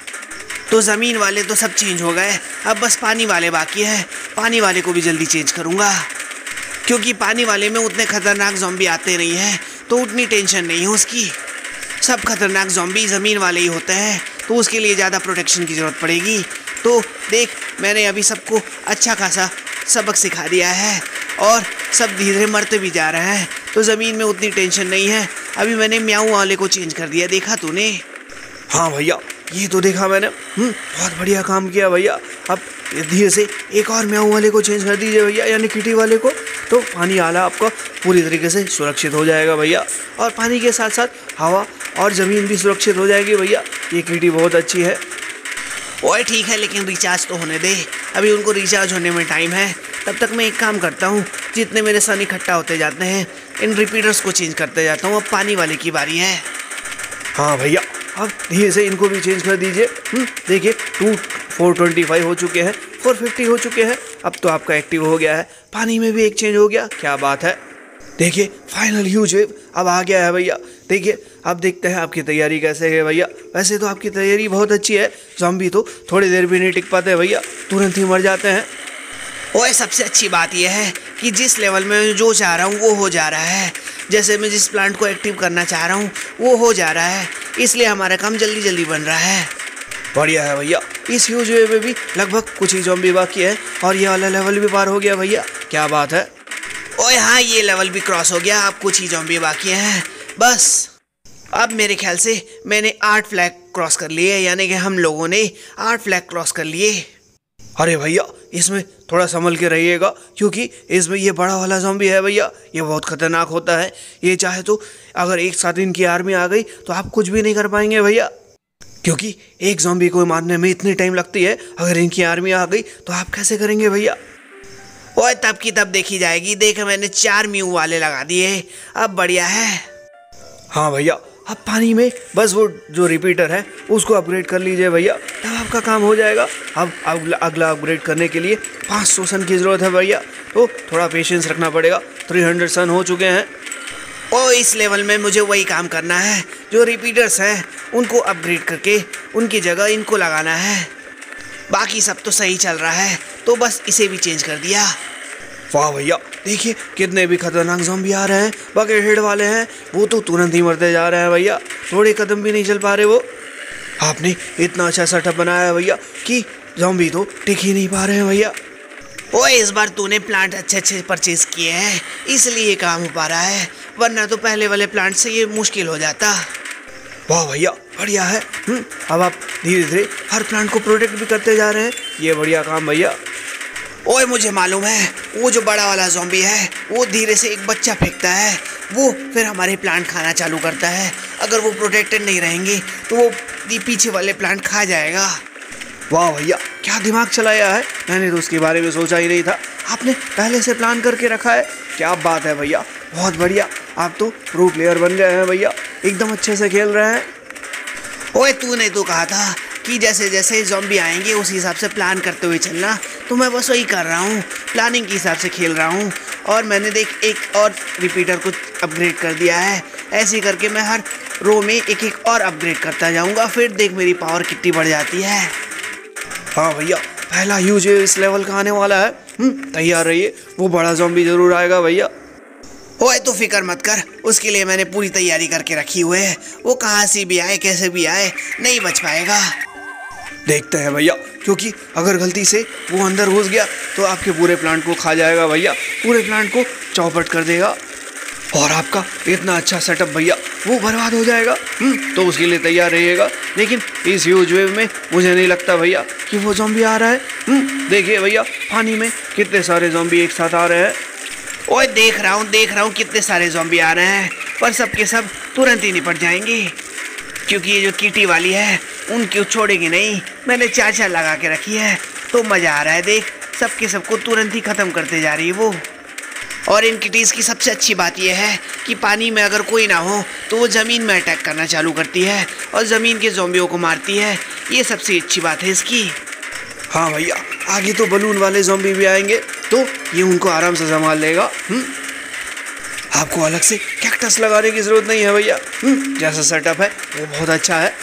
तो ज़मीन वाले तो सब चेंज हो गए, अब बस पानी वाले बाकी है। पानी वाले को भी जल्दी चेंज करूँगा, क्योंकि पानी वाले में उतने खतरनाक ज़ॉम्बी आते नहीं हैं, तो उतनी टेंशन नहीं है उसकी। सब खतरनाक ज़ॉम्बी ज़मीन वाले ही होते हैं, तो उसके लिए ज़्यादा प्रोटेक्शन की ज़रूरत पड़ेगी। तो देख, मैंने अभी सबको अच्छा खासा सबक सिखा दिया है और सब धीरे धीरे मरते भी जा रहे हैं, तो ज़मीन में उतनी टेंशन नहीं है। अभी मैंने म्याऊ वाले को चेंज कर दिया, देखा तूने? हाँ भैया, ये तो देखा मैंने। बहुत बढ़िया काम किया भैया। अब धीरे से एक और म्याऊ वाले को चेंज कर दीजिए भैया, यानी किटी वाले को। तो पानी आला आपका पूरी तरीके से सुरक्षित हो जाएगा भैया, और पानी के साथ साथ हवा और ज़मीन भी सुरक्षित हो जाएगी भैया। ये किटी बहुत अच्छी है। ओए ठीक है, लेकिन रिचार्ज तो होने दे, अभी उनको रिचार्ज होने में टाइम है। तब तक मैं एक काम करता हूँ, जितने मेरे सन इकट्ठा होते जाते हैं इन रिपीटर्स को चेंज करते जाता हूँ। अब पानी वाले की बारी है। हाँ भैया, अब धीरे से इनको भी चेंज कर दीजिए। देखिए, 425 हो चुके हैं, 450 हो चुके हैं। अब तो आपका एक्टिव हो गया है। पानी में भी एक चेंज हो गया, क्या बात है। देखिए, फाइनल ह्यूज वेव अब आ गया है भैया। देखिए, अब देखते हैं आपकी तैयारी कैसे है भैया। वैसे तो आपकी तैयारी बहुत अच्छी है, ज़ॉम्बी तो थोड़ी देर भी नहीं टिक पाते भैया, तुरंत ही मर जाते हैं। ओए सबसे अच्छी बात यह है कि जिस लेवल में जो चाह रहा हूँ वो हो जा रहा है। जैसे मैं जिस प्लांट को एक्टिव करना चाह रहा हूँ वो हो जा रहा है, इसलिए हमारा काम जल्दी जल्दी बन रहा है। बढ़िया है भैया। इस ह्यूज वेव में भी लगभग कुछ ही ज़ॉम्बी बाकी है और ये वाला लेवल भी पार हो गया भैया। क्या बात है। ओए हाँ, ये लेवल भी क्रॉस हो गया। अब कुछ ही ज़ॉम्बी बाकी हैं बस। अब मेरे ख्याल से मैंने 8 फ्लैग क्रॉस कर लिए, यानी कि हम लोगों ने 8 फ्लैग क्रॉस कर लिए। अरे भैया इसमें थोड़ा संभल के रहिएगा, क्योंकि इसमें ये बड़ा वाला ज़ॉम्बी है भैया, ये बहुत खतरनाक होता है। ये चाहे तो अगर एक साथ इनकी आर्मी आ गई तो आप कुछ भी नहीं कर पाएंगे भैया, क्योंकि एक ज़ॉम्बी को मारने में इतनी टाइम लगती है। अगर इनकी आर्मी आ गई तो आप कैसे करेंगे भैया। ओए तब की तब देखी जाएगी। देख मैंने 4 म्यू वाले लगा दिए, अब बढ़िया है। हाँ भैया, अब पानी में बस वो जो रिपीटर है उसको अपग्रेड कर लीजिए भैया, तब आपका काम हो जाएगा। अब अगला अपग्रेड करने के लिए 500 सन की ज़रूरत है भैया, तो थोड़ा पेशेंस रखना पड़ेगा। 300 सन हो चुके हैं। ओ इस लेवल में मुझे वही काम करना है, जो रिपीटर्स हैं उनको अपग्रेड करके उनकी जगह इनको लगाना है। बाकी सब तो सही चल रहा है, तो बस इसे भी चेंज कर दिया। वाह भैया, देखिए कितने भी खतरनाक ज़ॉम्बी आ रहे हैं। बकेट हेड वाले हैं वो तो तुरंत ही मरते जा रहे हैं भैया, थोड़े कदम भी नहीं चल पा रहे वो। आपने इतना अच्छा सेटअप बनाया है भैया कि ज़ॉम्बी तो टिक ही नहीं पा रहे हैं भैया। ओए इस बार तूने प्लांट अच्छे अच्छे परचेज किए हैं, इसलिए ये काम हो पा रहा है, वरना तो पहले वाले प्लांट से ये मुश्किल हो जाता। वाह भैया बढ़िया है। अब आप धीरे धीरे हर प्लांट को प्रोटेक्ट भी करते जा रहे हैं, ये बढ़िया काम भैया। ओए मुझे मालूम है, वो जो बड़ा वाला ज़ॉम्बी है वो धीरे से एक बच्चा फेंकता है, वो फिर हमारे प्लांट खाना चालू करता है। अगर वो प्रोटेक्टेड नहीं रहेंगे तो वो पीछे वाले प्लांट खा जाएगा। वाह भैया, क्या दिमाग चलाया है, मैंने तो उसके बारे में सोचा ही नहीं था। आपने पहले से प्लान करके रखा है, क्या बात है भैया, बहुत बढ़िया। आप तो प्रो प्लेयर बन गए हैं भैया, एकदम अच्छे से खेल रहे हैं। ओए तूने तो कहा था कि जैसे जैसे ज़ॉम्बी आएंगे उस हिसाब से प्लान करते हुए चलना, तो मैं बस वही कर रहा हूँ, प्लानिंग के हिसाब से खेल रहा हूँ। और मैंने देख एक और रिपीटर को अपग्रेड कर दिया है। ऐसे करके मैं हर रो में एक एक और अपग्रेड करता जाऊँगा, फिर देख मेरी पावर कितनी बढ़ जाती है। हाँ भैया, पहला ह्यूज इस लेवल का आने वाला है। तैयार रहिए, वो बड़ा ज़ॉम्बी जरूर आएगा भैया। ओए तो फिक्र मत कर, उसके लिए मैंने पूरी तैयारी करके रखी हुई है। वो कहाँ से भी आए कैसे भी आए नहीं बच पाएगा। देखते हैं भैया, क्योंकि अगर गलती से वो अंदर घुस गया तो आपके पूरे प्लांट को खा जाएगा भैया, पूरे प्लांट को चौपट कर देगा और आपका इतना अच्छा सेटअप भैया वो बर्बाद हो जाएगा। तो उसके लिए तैयार रहिएगा। लेकिन इस ह्यूज वेव में मुझे नहीं लगता भैया कि वो ज़ॉम्बी आ रहा है। देखिए भैया, पानी में कितने सारे ज़ॉम्बी एक साथ आ रहे हैं। ओए देख रहा हूँ कितने सारे ज़ॉम्बी आ रहे हैं, पर सबके सब तुरंत ही निपट जाएंगे, क्योंकि ये जो कीटी वाली है उनकी छोड़ेगी नहीं। मैंने 4 लगा के रखी है, तो मज़ा आ रहा है। देख सबके सबको तुरंत ही ख़त्म करते जा रही है वो। और इन किटीज़ की सबसे अच्छी बात यह है कि पानी में अगर कोई ना हो तो वो ज़मीन में अटैक करना चालू करती है और ज़मीन के ज़ॉम्बियों को मारती है। ये सबसे अच्छी बात है इसकी। हाँ भैया, आगे तो बलून वाले ज़ॉम्बी भी आएंगे, तो ये उनको आराम से संभाल लेगा। आपको अलग से कैक्टस लगाने की ज़रूरत नहीं है भैया। जैसा सेटअप है वो बहुत अच्छा है।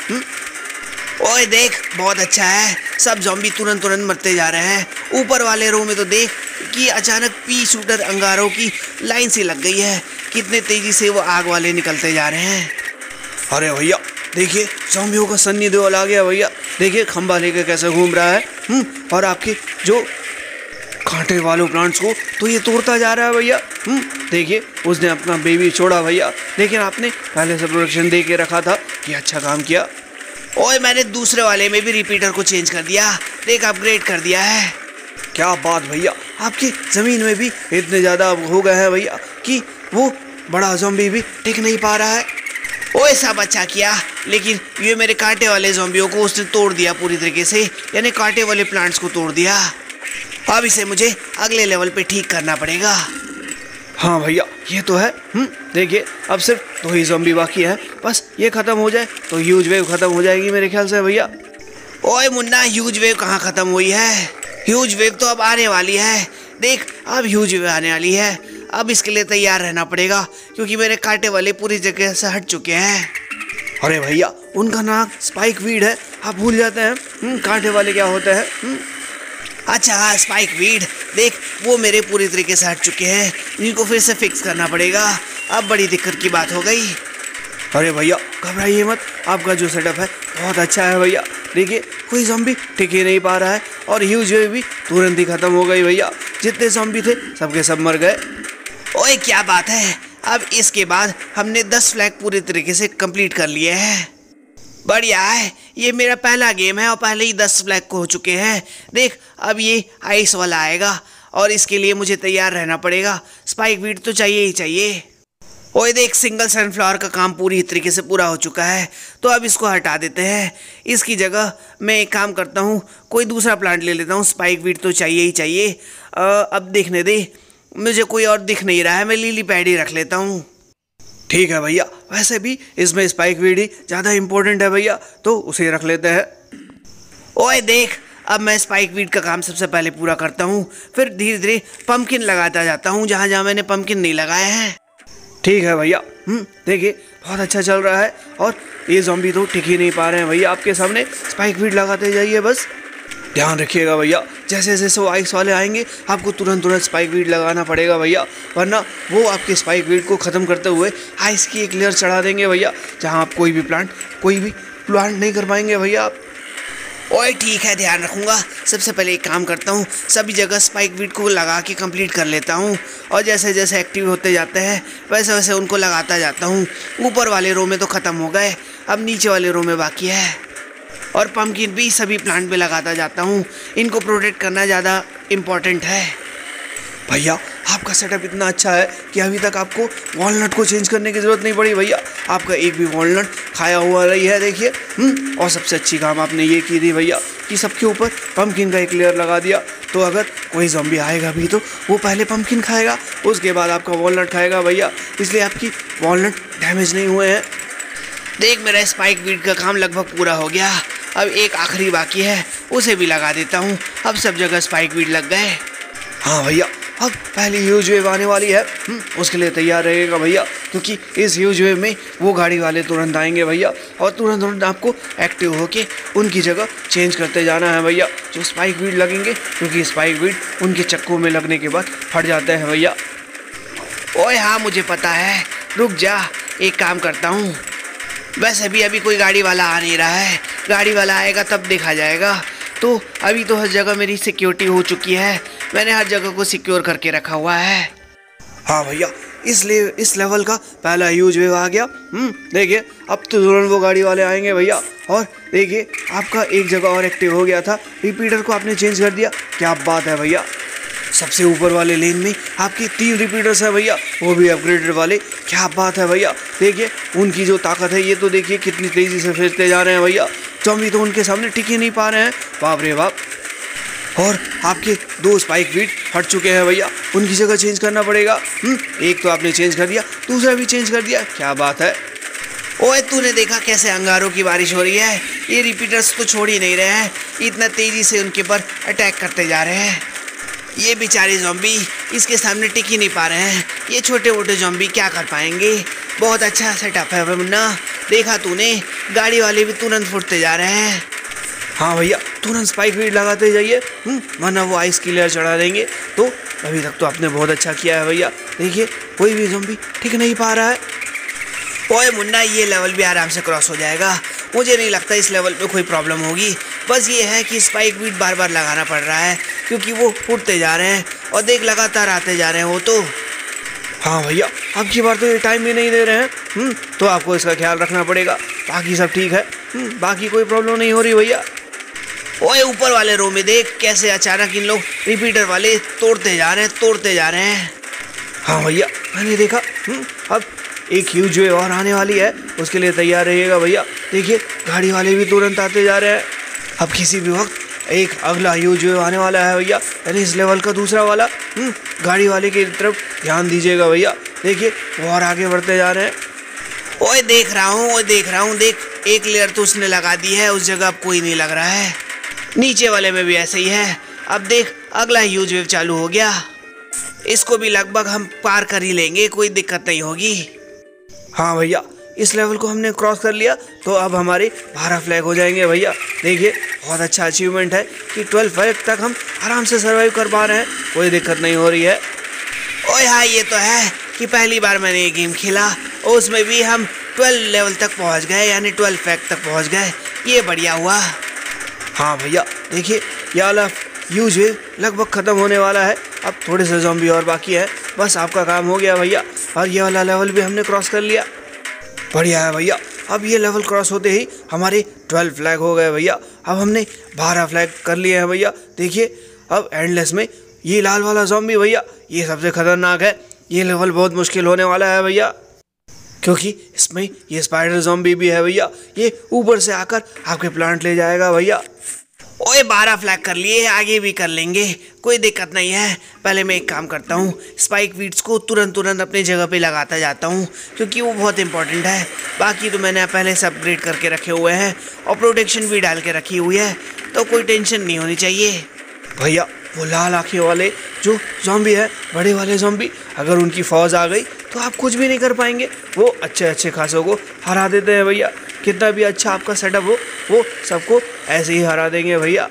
ओए देख बहुत अच्छा है, सब ज़ॉम्बी तुरंत मरते जा रहे हैं। ऊपर वाले रो में तो देख कि अचानक पी शूटर अंगारों की लाइन सी लग गई है, कितने तेज़ी से वो आग वाले निकलते जा रहे हैं। अरे भैया देखिए, ज़ॉम्बियों का सन्नी देओल आ गया भैया। देखिए खंबा लेकर कैसे घूम रहा है। और आपके जो कांटे वालों प्लांट्स को तो ये तोड़ता जा रहा है भैया। देखिए उसने अपना बेबी छोड़ा भैया, लेकिन आपने पहले से प्रोडक्शन दे के रखा था कि अच्छा काम किया। ओए मैंने दूसरे वाले में भी रिपीटर को चेंज कर दिया, देख अपग्रेड कर दिया है। क्या बात भैया, आपकी ज़मीन में भी इतने ज़्यादा हो गए हैं भैया कि वो बड़ा ज़ॉम्बी भी टिक नहीं पा रहा है। ओए सब अच्छा किया, लेकिन ये मेरे कांटे वाले ज़ॉम्बियों को उसने तोड़ दिया पूरी तरीके से, यानी कांटे वाले प्लांट्स को तोड़ दिया। अब इसे मुझे अगले लेवल पे ठीक करना पड़ेगा। हाँ भैया ये तो है। देखिए अब सिर्फ 2 ही ज़ॉम्बी बाकी है, बस ये ख़त्म हो जाए तो ह्यूज वेव ख़त्म हो जाएगी मेरे ख्याल से भैया। ओए मुन्ना, ह्यूज वेव कहाँ ख़त्म हुई है? ह्यूज वेव तो अब आने वाली है। देख अब ह्यूज वेव आने वाली है, अब इसके लिए तैयार रहना पड़ेगा, क्योंकि मेरे कांटे वाले पूरी जगह से हट चुके हैं। अरे भैया उनका नाम स्पाइक वीड है, आप भूल जाते हैं कांटे वाले क्या होते हैं। अच्छा हाँ, स्पाइक वीड, देख वो मेरे पूरी तरीके से हट चुके हैं, इनको फिर से फिक्स करना पड़ेगा। अब बड़ी दिक्कत की बात हो गई। अरे भैया घबराइए मत, आपका जो सेटअप है बहुत अच्छा है भैया। देखिए कोई ज़ॉम्बी टिक ही नहीं पा रहा है और ह्यूज वेव भी तुरंत ही ख़त्म हो गई भैया। जितने ज़ॉम्बी थे सबके सब मर गए। ओए क्या बात है, अब इसके बाद हमने 10 फ्लैग पूरे तरीके से कंप्लीट कर लिए हैं। बढ़िया है, ये मेरा पहला गेम है और पहले ही 10 फ्लैग को हो चुके हैं। देख अब ये आइस वाला आएगा और इसके लिए मुझे तैयार रहना पड़ेगा। स्पाइक वीट तो चाहिए ही चाहिए। ओए देख, सिंगल सनफ्लावर का काम पूरी तरीके से पूरा हो चुका है, तो अब इसको हटा देते हैं। इसकी जगह मैं एक काम करता हूँ, कोई दूसरा प्लांट ले लेता हूँ। स्पाइक वीट तो चाहिए ही चाहिए। अब देखने दे, मुझे कोई और दिख नहीं रहा है, मैं लिली पैड ही रख लेता हूँ। ठीक है भैया, वैसे भी इसमें स्पाइक वीड ही ज़्यादा इम्पोर्टेंट है भैया, तो उसे रख लेते हैं। ओए देख, अब मैं स्पाइक वीड का काम सबसे पहले पूरा करता हूँ, फिर धीरे धीरे पंपकिन लगाता जाता हूँ जहाँ जहाँ मैंने पंपकिन नहीं लगाए हैं। ठीक है भैया। देखिए बहुत अच्छा चल रहा है और ये ज़ॉम्बी तो टिक ही नहीं पा रहे हैं भैया आपके सामने। स्पाइक वीड लगाते जाइए बस, ध्यान रखिएगा भैया। जैसे जैसे वो आइस वाले आएंगे आपको तुरंत तुरंत स्पाइक वीड लगाना पड़ेगा भैया, वरना वो आपके स्पाइक वीड को ख़त्म करते हुए आइस की एक लेयर चढ़ा देंगे भैया, जहाँ आप कोई भी प्लांट नहीं कर पाएंगे भैया आप। ओए ठीक है, ध्यान रखूँगा। सबसे पहले एक काम करता हूँ, सभी जगह स्पाइक वीड को लगा के कंप्लीट कर लेता हूँ और जैसे जैसे एक्टिव होते जाते हैं वैसे वैसे उनको लगाता जाता हूँ। ऊपर वाले रो में तो ख़त्म हो गए, अब नीचे वाले रो में बाकी है। और पंपकिन भी सभी प्लांट पे लगाता जाता हूँ, इनको प्रोटेक्ट करना ज़्यादा इम्पॉर्टेंट है। भैया आपका सेटअप इतना अच्छा है कि अभी तक आपको वॉलनट को चेंज करने की ज़रूरत नहीं पड़ी भैया। आपका एक भी वॉलनट खाया हुआ रही है देखिए। और सबसे अच्छी काम आपने ये की थी भैया कि सबके ऊपर पंपकिन का एक लेयर लगा दिया, तो अगर कोई ज़ॉम्बी आएगा भी तो वो पहले पंपकिन खाएगा, उसके बाद आपका वॉलनट खाएगा भैया, इसलिए आपकी वॉलनट डैमेज नहीं हुए हैं। देख मेरा स्पाइक वीड का काम लगभग पूरा हो गया, अब एक आखिरी बाकी है, उसे भी लगा देता हूँ। अब सब जगह स्पाइक वीड लग गए। हाँ भैया, अब पहली ह्यूज वेव आने वाली है, उसके लिए तैयार रहेगा भैया, क्योंकि इस ह्यूज वेव में वो गाड़ी वाले तुरंत आएंगे भैया और तुरंत तुरंत आपको एक्टिव होके उनकी जगह चेंज करते जाना है भैया, जो स्पाइक वीड लगेंगे, क्योंकि स्पाइक वीड उनके चक्कों में लगने के बाद फट जाते हैं भैया। ओए हाँ मुझे पता है, रुक जा, एक काम करता हूँ। वैसे भी अभी कोई गाड़ी वाला आ नहीं रहा है, गाड़ी वाला आएगा तब देखा जाएगा। तो अभी तो हर जगह मेरी सिक्योरिटी हो चुकी है, मैंने हर जगह को सिक्योर करके रखा हुआ है। हाँ भैया, इसलिए इस लेवल का पहला ह्यूज वेव आ गया। देखिए अब तो तुरंत वो गाड़ी वाले आएंगे भैया। और देखिए आपका एक जगह और एक्टिव हो गया था, रिपीटर को आपने चेंज कर दिया, क्या बात है भैया। सबसे ऊपर वाले लेन में आपके 3 रिपीटर्स हैं भैया, वो भी अपग्रेडेड वाले, क्या बात है भैया। देखिए उनकी जो ताकत है ये तो देखिए कितनी तेज़ी से फेंकते जा रहे हैं भैया, ज़ॉम्बी तो उनके सामने टिक ही नहीं पा रहे हैं, बाप रे बाप। और आपके 2 स्पाइक वीड हट चुके हैं भैया, उनकी जगह चेंज करना पड़ेगा। एक तो आपने चेंज कर दिया, दूसरा भी चेंज कर दिया, क्या बात है। ओए तूने देखा कैसे अंगारों की बारिश हो रही है, ये रिपीटर्स तो छोड़ ही नहीं रहे हैं, इतना तेज़ी से उनके पर अटैक करते जा रहे हैं। ये बेचारे ज़ॉम्बी इसके सामने टिक ही नहीं पा रहे हैं, ये छोटे मोटे ज़ॉम्बी क्या कर पाएंगे। बहुत अच्छा सेटअप है मुन्ना, देखा तूने, गाड़ी वाले भी तुरंत फुटते जा रहे हैं। हाँ भैया, तुरंत स्पाइक वीड लगाते जाइए, वरना वो आइस की लेयर चढ़ा देंगे। तो अभी तक तो आपने बहुत अच्छा किया है भैया, देखिए कोई भी ज़ॉम्बी टिक नहीं पा रहा है। ओए मुन्ना, ये लेवल भी आराम से क्रॉस हो जाएगा, मुझे नहीं लगता इस लेवल पे कोई प्रॉब्लम होगी। बस ये है कि स्पाइक वीड बार बार लगाना पड़ रहा है, क्योंकि वो फूटते जा रहे हैं और देख लगातार आते जा रहे हैं वो तो। हाँ भैया, अब की बार तो ये टाइम भी नहीं दे रहे हैं, तो आपको इसका ख्याल रखना पड़ेगा। बाकी सब ठीक है, बाकी कोई प्रॉब्लम नहीं हो रही भैया। ओए ऊपर वाले रो में देख कैसे अचानक इन लोग रिपीटर वाले तोड़ते जा रहे हैं। हाँ भैया, मैंने देखा। अब एक ह्यूज वेव और आने वाली है, उसके लिए तैयार रहिएगा भैया। देखिए गाड़ी वाले भी तुरंत आते जा रहे हैं, अब किसी भी वक्त एक अगला ह्यूज वेव आने वाला है भैया, यानी इस लेवल का दूसरा वाला। गाड़ी वाले की तरफ ध्यान दीजिएगा भैया, देखिए वो और आगे बढ़ते जा रहे हैं। ओए देख रहा हूँ, देख एक लेयर तो उसने लगा दी है, उस जगह अब कोई नहीं लग रहा है। नीचे वाले में भी ऐसे ही है, अब देख अगला ह्यूज वेव चालू हो गया, इसको भी लगभग हम पार कर ही लेंगे, कोई दिक्कत नहीं होगी। हाँ भैया, इस लेवल को हमने क्रॉस कर लिया तो अब हमारे 12 फ्लैग हो जाएंगे भैया। देखिए बहुत अच्छा अचीवमेंट है कि 12 फ्लैग तक हम आराम से सर्वाइव कर पा रहे हैं, कोई दिक्कत नहीं हो रही है। ओए हाँ ये तो है, कि पहली बार मैंने ये गेम खेला और उसमें भी हम 12 लेवल तक पहुंच गए, यानी 12 फैक्ट तक पहुंच गए। ये बढ़िया हुआ। हाँ भैया देखिए, ये वाला ह्यूज वेव लगभग ख़त्म होने वाला है। अब थोड़े से ज़ॉम्बी और बाकी है, बस आपका काम हो गया भैया। और ये वाला लेवल भी हमने क्रॉस कर लिया। बढ़िया है भैया। अब ये लेवल क्रॉस होते ही हमारे 12 फ्लैग हो गए भैया। अब हमने 12 फ्लैग कर लिए हैं भैया। देखिए अब एंडलेस में ये लाल वाला ज़ॉम्बी भैया, ये सबसे खतरनाक है। ये लेवल बहुत मुश्किल होने वाला है भैया, क्योंकि इसमें ये स्पाइडर ज़ॉम्बी भी है भैया। ये ऊपर से आकर आपके प्लांट ले जाएगा भैया। ओए 12 फ्लैग कर लिए, आगे भी कर लेंगे, कोई दिक्कत नहीं है। पहले मैं एक काम करता हूँ, स्पाइक वीड्स को तुरंत अपने जगह पे लगाता जाता हूँ, क्योंकि वो बहुत इंपॉर्टेंट है। बाकी तो मैंने पहले से अपग्रेड करके रखे हुए हैं और प्रोटेक्शन भी डाल के रखी हुई है, तो कोई टेंशन नहीं होनी चाहिए। भैया वो लाल आँखें वाले जो ज़ॉम्बी है, बड़े वाले ज़ॉम्बी, अगर उनकी फ़ौज आ गई तो आप कुछ भी नहीं कर पाएंगे। वो अच्छे खासों को हरा देते हैं भैया। कितना भी अच्छा आपका सेटअप हो, वो सबको ऐसे ही हरा देंगे भैया।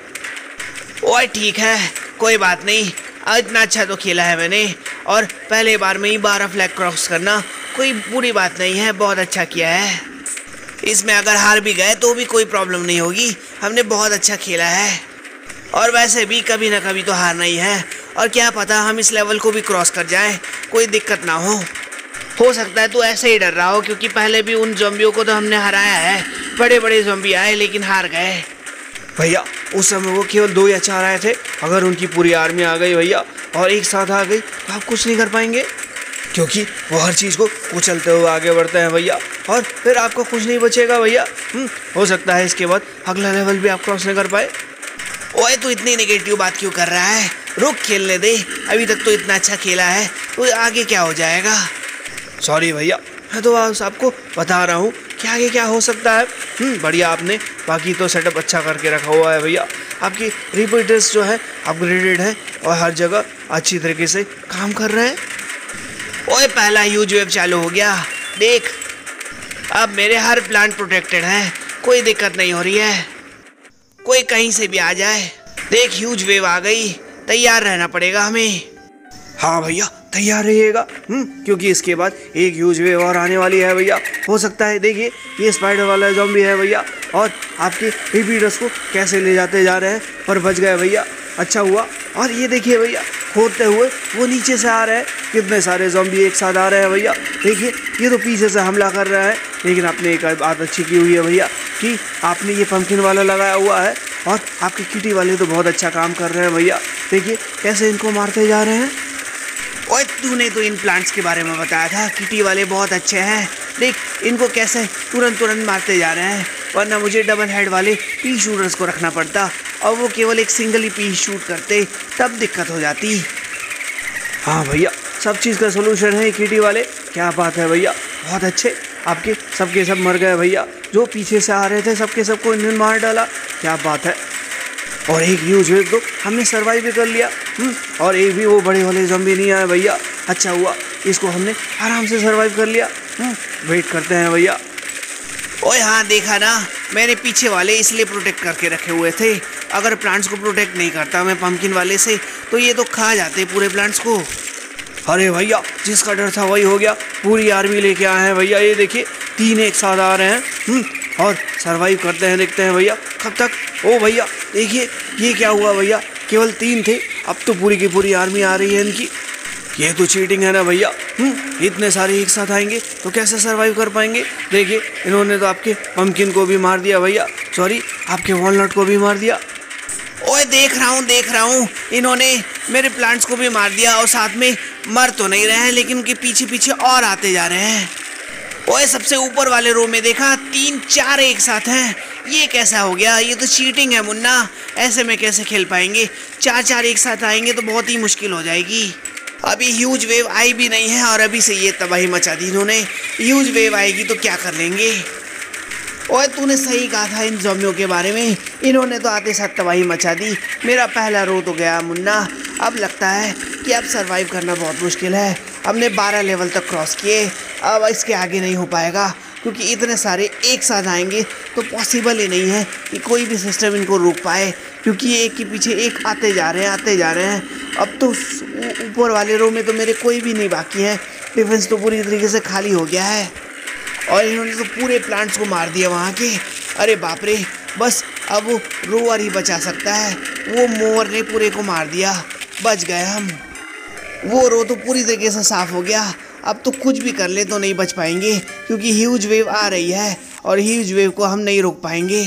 ओए ठीक है, कोई बात नहीं। इतना अच्छा तो खेला है मैंने, और पहले बार में ही 12 फ्लैग क्रॉस करना कोई बुरी बात नहीं है, बहुत अच्छा किया है। इसमें अगर हार भी गए तो भी कोई प्रॉब्लम नहीं होगी, हमने बहुत अच्छा खेला है। और वैसे भी कभी ना कभी तो हारना ही है, और क्या पता हम इस लेवल को भी क्रॉस कर जाएं, कोई दिक्कत ना हो सकता है तो ऐसे ही डर रहा हो, क्योंकि पहले भी उन ज़ॉम्बियों को तो हमने हराया है। बड़े ज़ॉम्बी आए लेकिन हार गए भैया। उस समय वो केवल 2 या 4 आए थे, अगर उनकी पूरी आर्मी आ गई भैया और एक साथ आ गई तो आप कुछ नहीं कर पाएंगे, क्योंकि वो हर चीज़ को कुचलते हुए आगे बढ़ते हैं भैया, और फिर आपको कुछ नहीं बचेगा भैया। हो सकता है इसके बाद अगला लेवल भी आप क्रॉस नहीं कर पाए। ओए तू इतनी नेगेटिव बात क्यों कर रहा है? रुक, खेलने दे, अभी तक तो इतना अच्छा खेला है, तो आगे क्या हो जाएगा। सॉरी भैया, मैं तो आपको बता रहा हूँ कि आगे क्या हो सकता है। बढ़िया, आपने बाकी तो सेटअप अच्छा करके रखा हुआ है भैया। आपकी रिपीटर्स जो है अपग्रेडेड है और हर जगह अच्छी तरीके से काम कर रहे हैं। ओए पहला ह्यूज वेव चालू हो गया, देख अब मेरे हर प्लांट प्रोटेक्टेड है, कोई दिक्कत नहीं हो रही है। कोई कहीं से भी आ जाए, देख ह्यूज वेव आ गई, तैयार रहना पड़ेगा हमें। हाँ भैया तैयार रहिएगा, क्योंकि इसके बाद एक ह्यूज वेव और आने वाली है भैया। हो सकता है, देखिए ये स्पाइडर वाला ज़ॉम्बी है भैया, और आपके रिपीटर्स को कैसे ले जाते जा रहे हैं, पर बच गए भैया, अच्छा हुआ। और ये देखिए भैया, खोदते हुए वो नीचे से आ रहे हैं, कितने सारे ज़ॉम्बी एक साथ आ रहे हैं भैया। देखिए ये तो पीछे से हमला कर रहा है, लेकिन आपने एक बात अच्छी की हुई है भैया कि आपने ये पंपकिन वाला लगाया हुआ है, और आपके किटी वाले तो बहुत अच्छा काम कर रहे हैं भैया। देखिए कैसे इनको मारते जा रहे हैं। ओए तूने तो इन प्लांट्स के बारे में बताया था, किटी वाले बहुत अच्छे हैं, देख इनको कैसे तुरंत मारते जा रहे हैं, वरना मुझे डबल हेड वाले पी शूटर्स को रखना पड़ता, और वो केवल एक सिंगल ही पी शूट करते, तब दिक्कत हो जाती। हाँ भैया, सब चीज़ का सोल्यूशन है किटी वाले। क्या बात है भैया, बहुत अच्छे। आपके सबके सब मर गए भैया, जो पीछे से आ रहे थे सबके सबको इन्होंने मार डाला, क्या बात है। और एक ह्यूज वेव तो हमने सर्वाइव भी कर लिया, और एक भी वो बड़े वाले ज़ॉम्बी नहीं आए भैया, अच्छा हुआ, इसको हमने आराम से सर्वाइव कर लिया। वेट करते हैं भैया। ओए हाँ देखा ना, मैंने पीछे वाले इसलिए प्रोटेक्ट करके रखे हुए थे, अगर प्लांट्स को प्रोटेक्ट नहीं करता मैं पंपकिन वाले से, तो ये तो खा जाते पूरे प्लांट्स को। अरे भैया, जिसका डर था वही हो गया, पूरी आर्मी लेके आए हैं भैया। ये देखिए 3 एक साथ आ रहे हैं, और सर्वाइव करते हैं, देखते हैं भैया कब तक। ओ भैया देखिए ये क्या हुआ भैया, केवल 3 थे, अब तो पूरी की पूरी आर्मी आ रही है इनकी। ये तो चीटिंग है ना भैया, इतने सारे एक साथ आएंगे तो कैसे सर्वाइव कर पाएंगे। देखिए इन्होंने तो आपके पंपकिन को भी मार दिया भैया, सॉरी आपके वॉलनट को भी मार दिया। ओए देख रहा हूँ, इन्होंने मेरे प्लांट्स को भी मार दिया, और साथ में मर तो नहीं रहे हैं, लेकिन उनके पीछे पीछे और आते जा रहे हैं। ओए सबसे ऊपर वाले रो में देखा 3-4 एक साथ हैं, ये कैसा हो गया, ये तो चीटिंग है मुन्ना, ऐसे में कैसे खेल पाएंगे। 4-4 एक साथ आएंगे तो बहुत ही मुश्किल हो जाएगी। अभी ह्यूज वेव आई भी नहीं है, और अभी से ये तबाही मचा दी इन्होंने, ह्यूज वेव आएगी तो क्या कर लेंगे। ओए तूने सही कहा था इन ज़ॉम्बियों के बारे में, इन्होंने तो आते साथ तबाही मचा दी। मेरा पहला रो तो गया मुन्ना, अब लगता है कि अब सर्वाइव करना बहुत मुश्किल है। हमने 12 लेवल तक क्रॉस किए, अब इसके आगे नहीं हो पाएगा, क्योंकि इतने सारे एक साथ आएंगे तो पॉसिबल ही नहीं है कि कोई भी सिस्टम इनको रोक पाए, क्योंकि एक के पीछे एक आते जा रहे हैं। अब तो ऊपर वाले रो में तो मेरे कोई भी नहीं बाकी है, डिफेंस तो पूरी तरीके से खाली हो गया है और इन्होंने तो पूरे प्लांट्स को मार दिया वहाँ के। अरे बाप रे, बस अब वो रोवर ही बचा सकता है। वो मोवर ने पूरे को मार दिया, बच गए हम। वो रो तो पूरी तरीके से साफ हो गया। अब तो कुछ भी कर ले तो नहीं बच पाएंगे क्योंकि ह्यूज वेव आ रही है और ह्यूज वेव को हम नहीं रोक पाएंगे।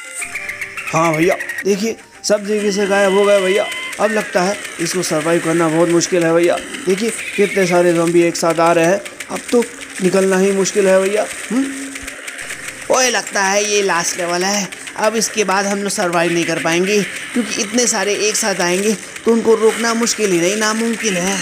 हाँ भैया देखिए, सब जगह से गायब हो गए भैया। अब लगता है इसको सरवाइव करना बहुत मुश्किल है भैया। देखिए कितने सारे ज़ॉम्बी एक साथ आ रहे हैं, अब तो निकलना ही मुश्किल है भैया। ओए लगता है ये लास्ट लेवल है। अब इसके बाद हम लोग सरवाइव नहीं कर पाएंगे क्योंकि इतने सारे एक साथ आएंगे तो उनको रोकना मुश्किल ही नहीं, नामुमकिन है।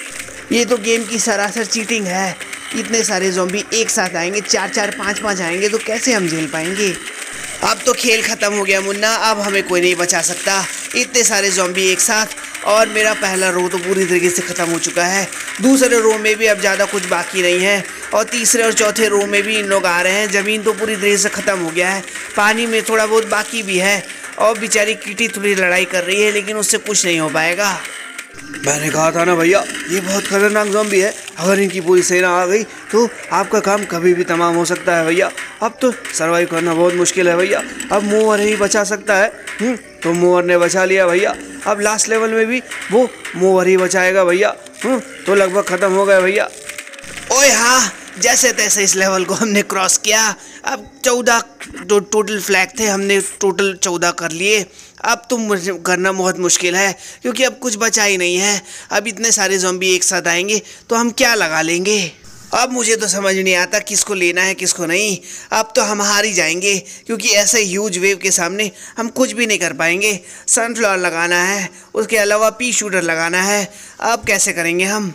ये तो गेम की सरासर चीटिंग है। इतने सारे ज़ॉम्बी एक साथ आएंगे, 4-4, 5-5 आएंगे तो कैसे हम झेल पाएंगे। अब तो खेल ख़त्म हो गया मुन्ना, अब हमें कोई नहीं बचा सकता। इतने सारे ज़ॉम्बी एक साथ और मेरा पहला रो तो पूरी तरीके से ख़त्म हो चुका है। दूसरे रो में भी अब ज़्यादा कुछ बाकी नहीं है और तीसरे और चौथे रो में भी इन लोग आ रहे हैं। ज़मीन तो पूरी तरीके से ख़त्म हो गया है, पानी में थोड़ा बहुत बाकी भी है और बेचारी किटी थोड़ी लड़ाई कर रही है लेकिन उससे कुछ नहीं हो पाएगा। मैंने कहा था ना भैया, ये बहुत खतरनाक ज़ॉम्बी है। अगर इनकी पूरी सेना आ गई तो आपका काम कभी भी तमाम हो सकता है भैया। अब तो सरवाइव करना बहुत मुश्किल है भैया। अब मोवर ही बचा सकता है। तो मोवर ने बचा लिया भैया। अब लास्ट लेवल में भी वो मोवर ही बचाएगा भैया। तो लगभग ख़त्म हो गया भैया। ओए हाँ, जैसे तैसे इस लेवल को हमने क्रॉस किया। अब 14 टोटल फ्लैग थे, हमने टोटल 14 कर लिए। अब तो मुझे करना बहुत मुश्किल है क्योंकि अब कुछ बचा ही नहीं है। अब इतने सारे ज़ॉम्बी एक साथ आएंगे तो हम क्या लगा लेंगे। अब मुझे तो समझ नहीं आता किसको लेना है किसको नहीं। अब तो हम हार ही जाएंगे क्योंकि ऐसे ह्यूज वेव के सामने हम कुछ भी नहीं कर पाएंगे। सनफ्लावर लगाना है, उसके अलावा पी शूटर लगाना है। अब कैसे करेंगे हम।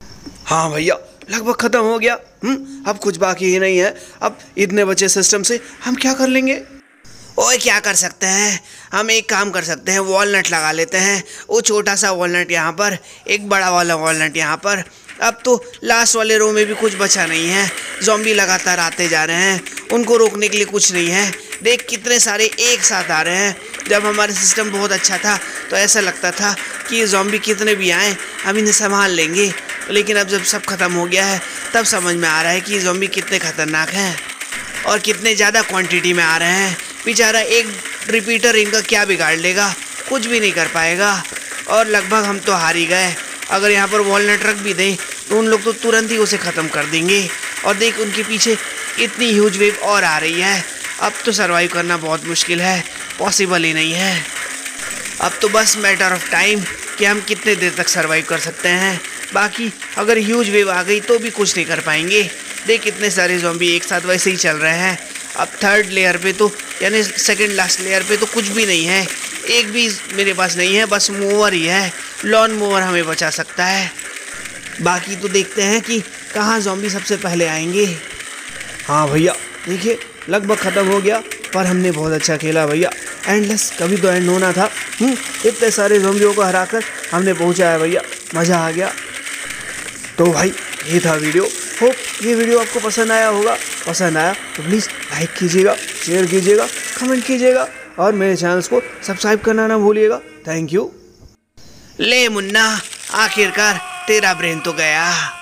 हाँ भैया लगभग ख़त्म हो गया। अब कुछ बाकी ही नहीं है। अब इतने बचे सिस्टम से हम क्या कर लेंगे। ओए क्या कर सकते हैं, हम एक काम कर सकते हैं, वॉलनट लगा लेते हैं। वो छोटा सा वॉलनट यहाँ पर, एक बड़ा वाला वॉलनट यहाँ पर। अब तो लास्ट वाले रो में भी कुछ बचा नहीं है। ज़ॉम्बी लगातार आते जा रहे हैं, उनको रोकने के लिए कुछ नहीं है। देख कितने सारे एक साथ आ रहे हैं। जब हमारा सिस्टम बहुत अच्छा था तो ऐसा लगता था कि ये ज़ॉम्बी कितने भी आएँ हम इन्हें संभाल लेंगे, लेकिन अब जब सब ख़त्म हो गया है तब समझ में आ रहा है कि ये ज़ॉम्बी कितने ख़तरनाक हैं और कितने ज़्यादा क्वांटिटी में आ रहे हैं। बेचारा एक रिपीटर इनका क्या बिगाड़ लेगा, कुछ भी नहीं कर पाएगा और लगभग हम तो हार ही गए। अगर यहाँ पर वॉलनट रख भी दें तो उन लोग तो तुरंत ही उसे ख़त्म कर देंगे। और देख उनके पीछे इतनी ह्यूज वेव और आ रही है। अब तो सरवाइव करना बहुत मुश्किल है, पॉसिबल ही नहीं है। अब तो बस मैटर ऑफ टाइम कि हम कितने देर तक सरवाइव कर सकते हैं। बाकी अगर ह्यूज वेव आ गई तो भी कुछ नहीं कर पाएंगे। देख कितने सारे ज़ॉम्बी एक साथ वैसे ही चल रहे हैं। अब थर्ड लेयर पे तो यानी सेकंड लास्ट लेयर पे तो कुछ भी नहीं है, एक भी मेरे पास नहीं है, बस मोवर ही है। लॉन मोवर हमें बचा सकता है। बाकी तो देखते हैं कि कहाँ ज़ॉम्बी सबसे पहले आएंगे। हाँ भैया देखिए लगभग ख़त्म हो गया, पर हमने बहुत अच्छा खेला भैया। एंडलेस कभी तो एंड होना था। इतने सारे ज़ॉम्बियों को हराकर हमने पहुँचाया भैया, मज़ा आ गया। तो भाई ये था वीडियो। होप ये वीडियो आपको पसंद आया होगा। पसंद आया तो प्लीज़ लाइक कीजिएगा, शेयर कीजिएगा, कमेंट कीजिएगा और मेरे चैनल्स को सब्सक्राइब करना ना भूलिएगा। Thank you. ले मुन्ना, आखिरकार तेरा ब्रेन तो गया।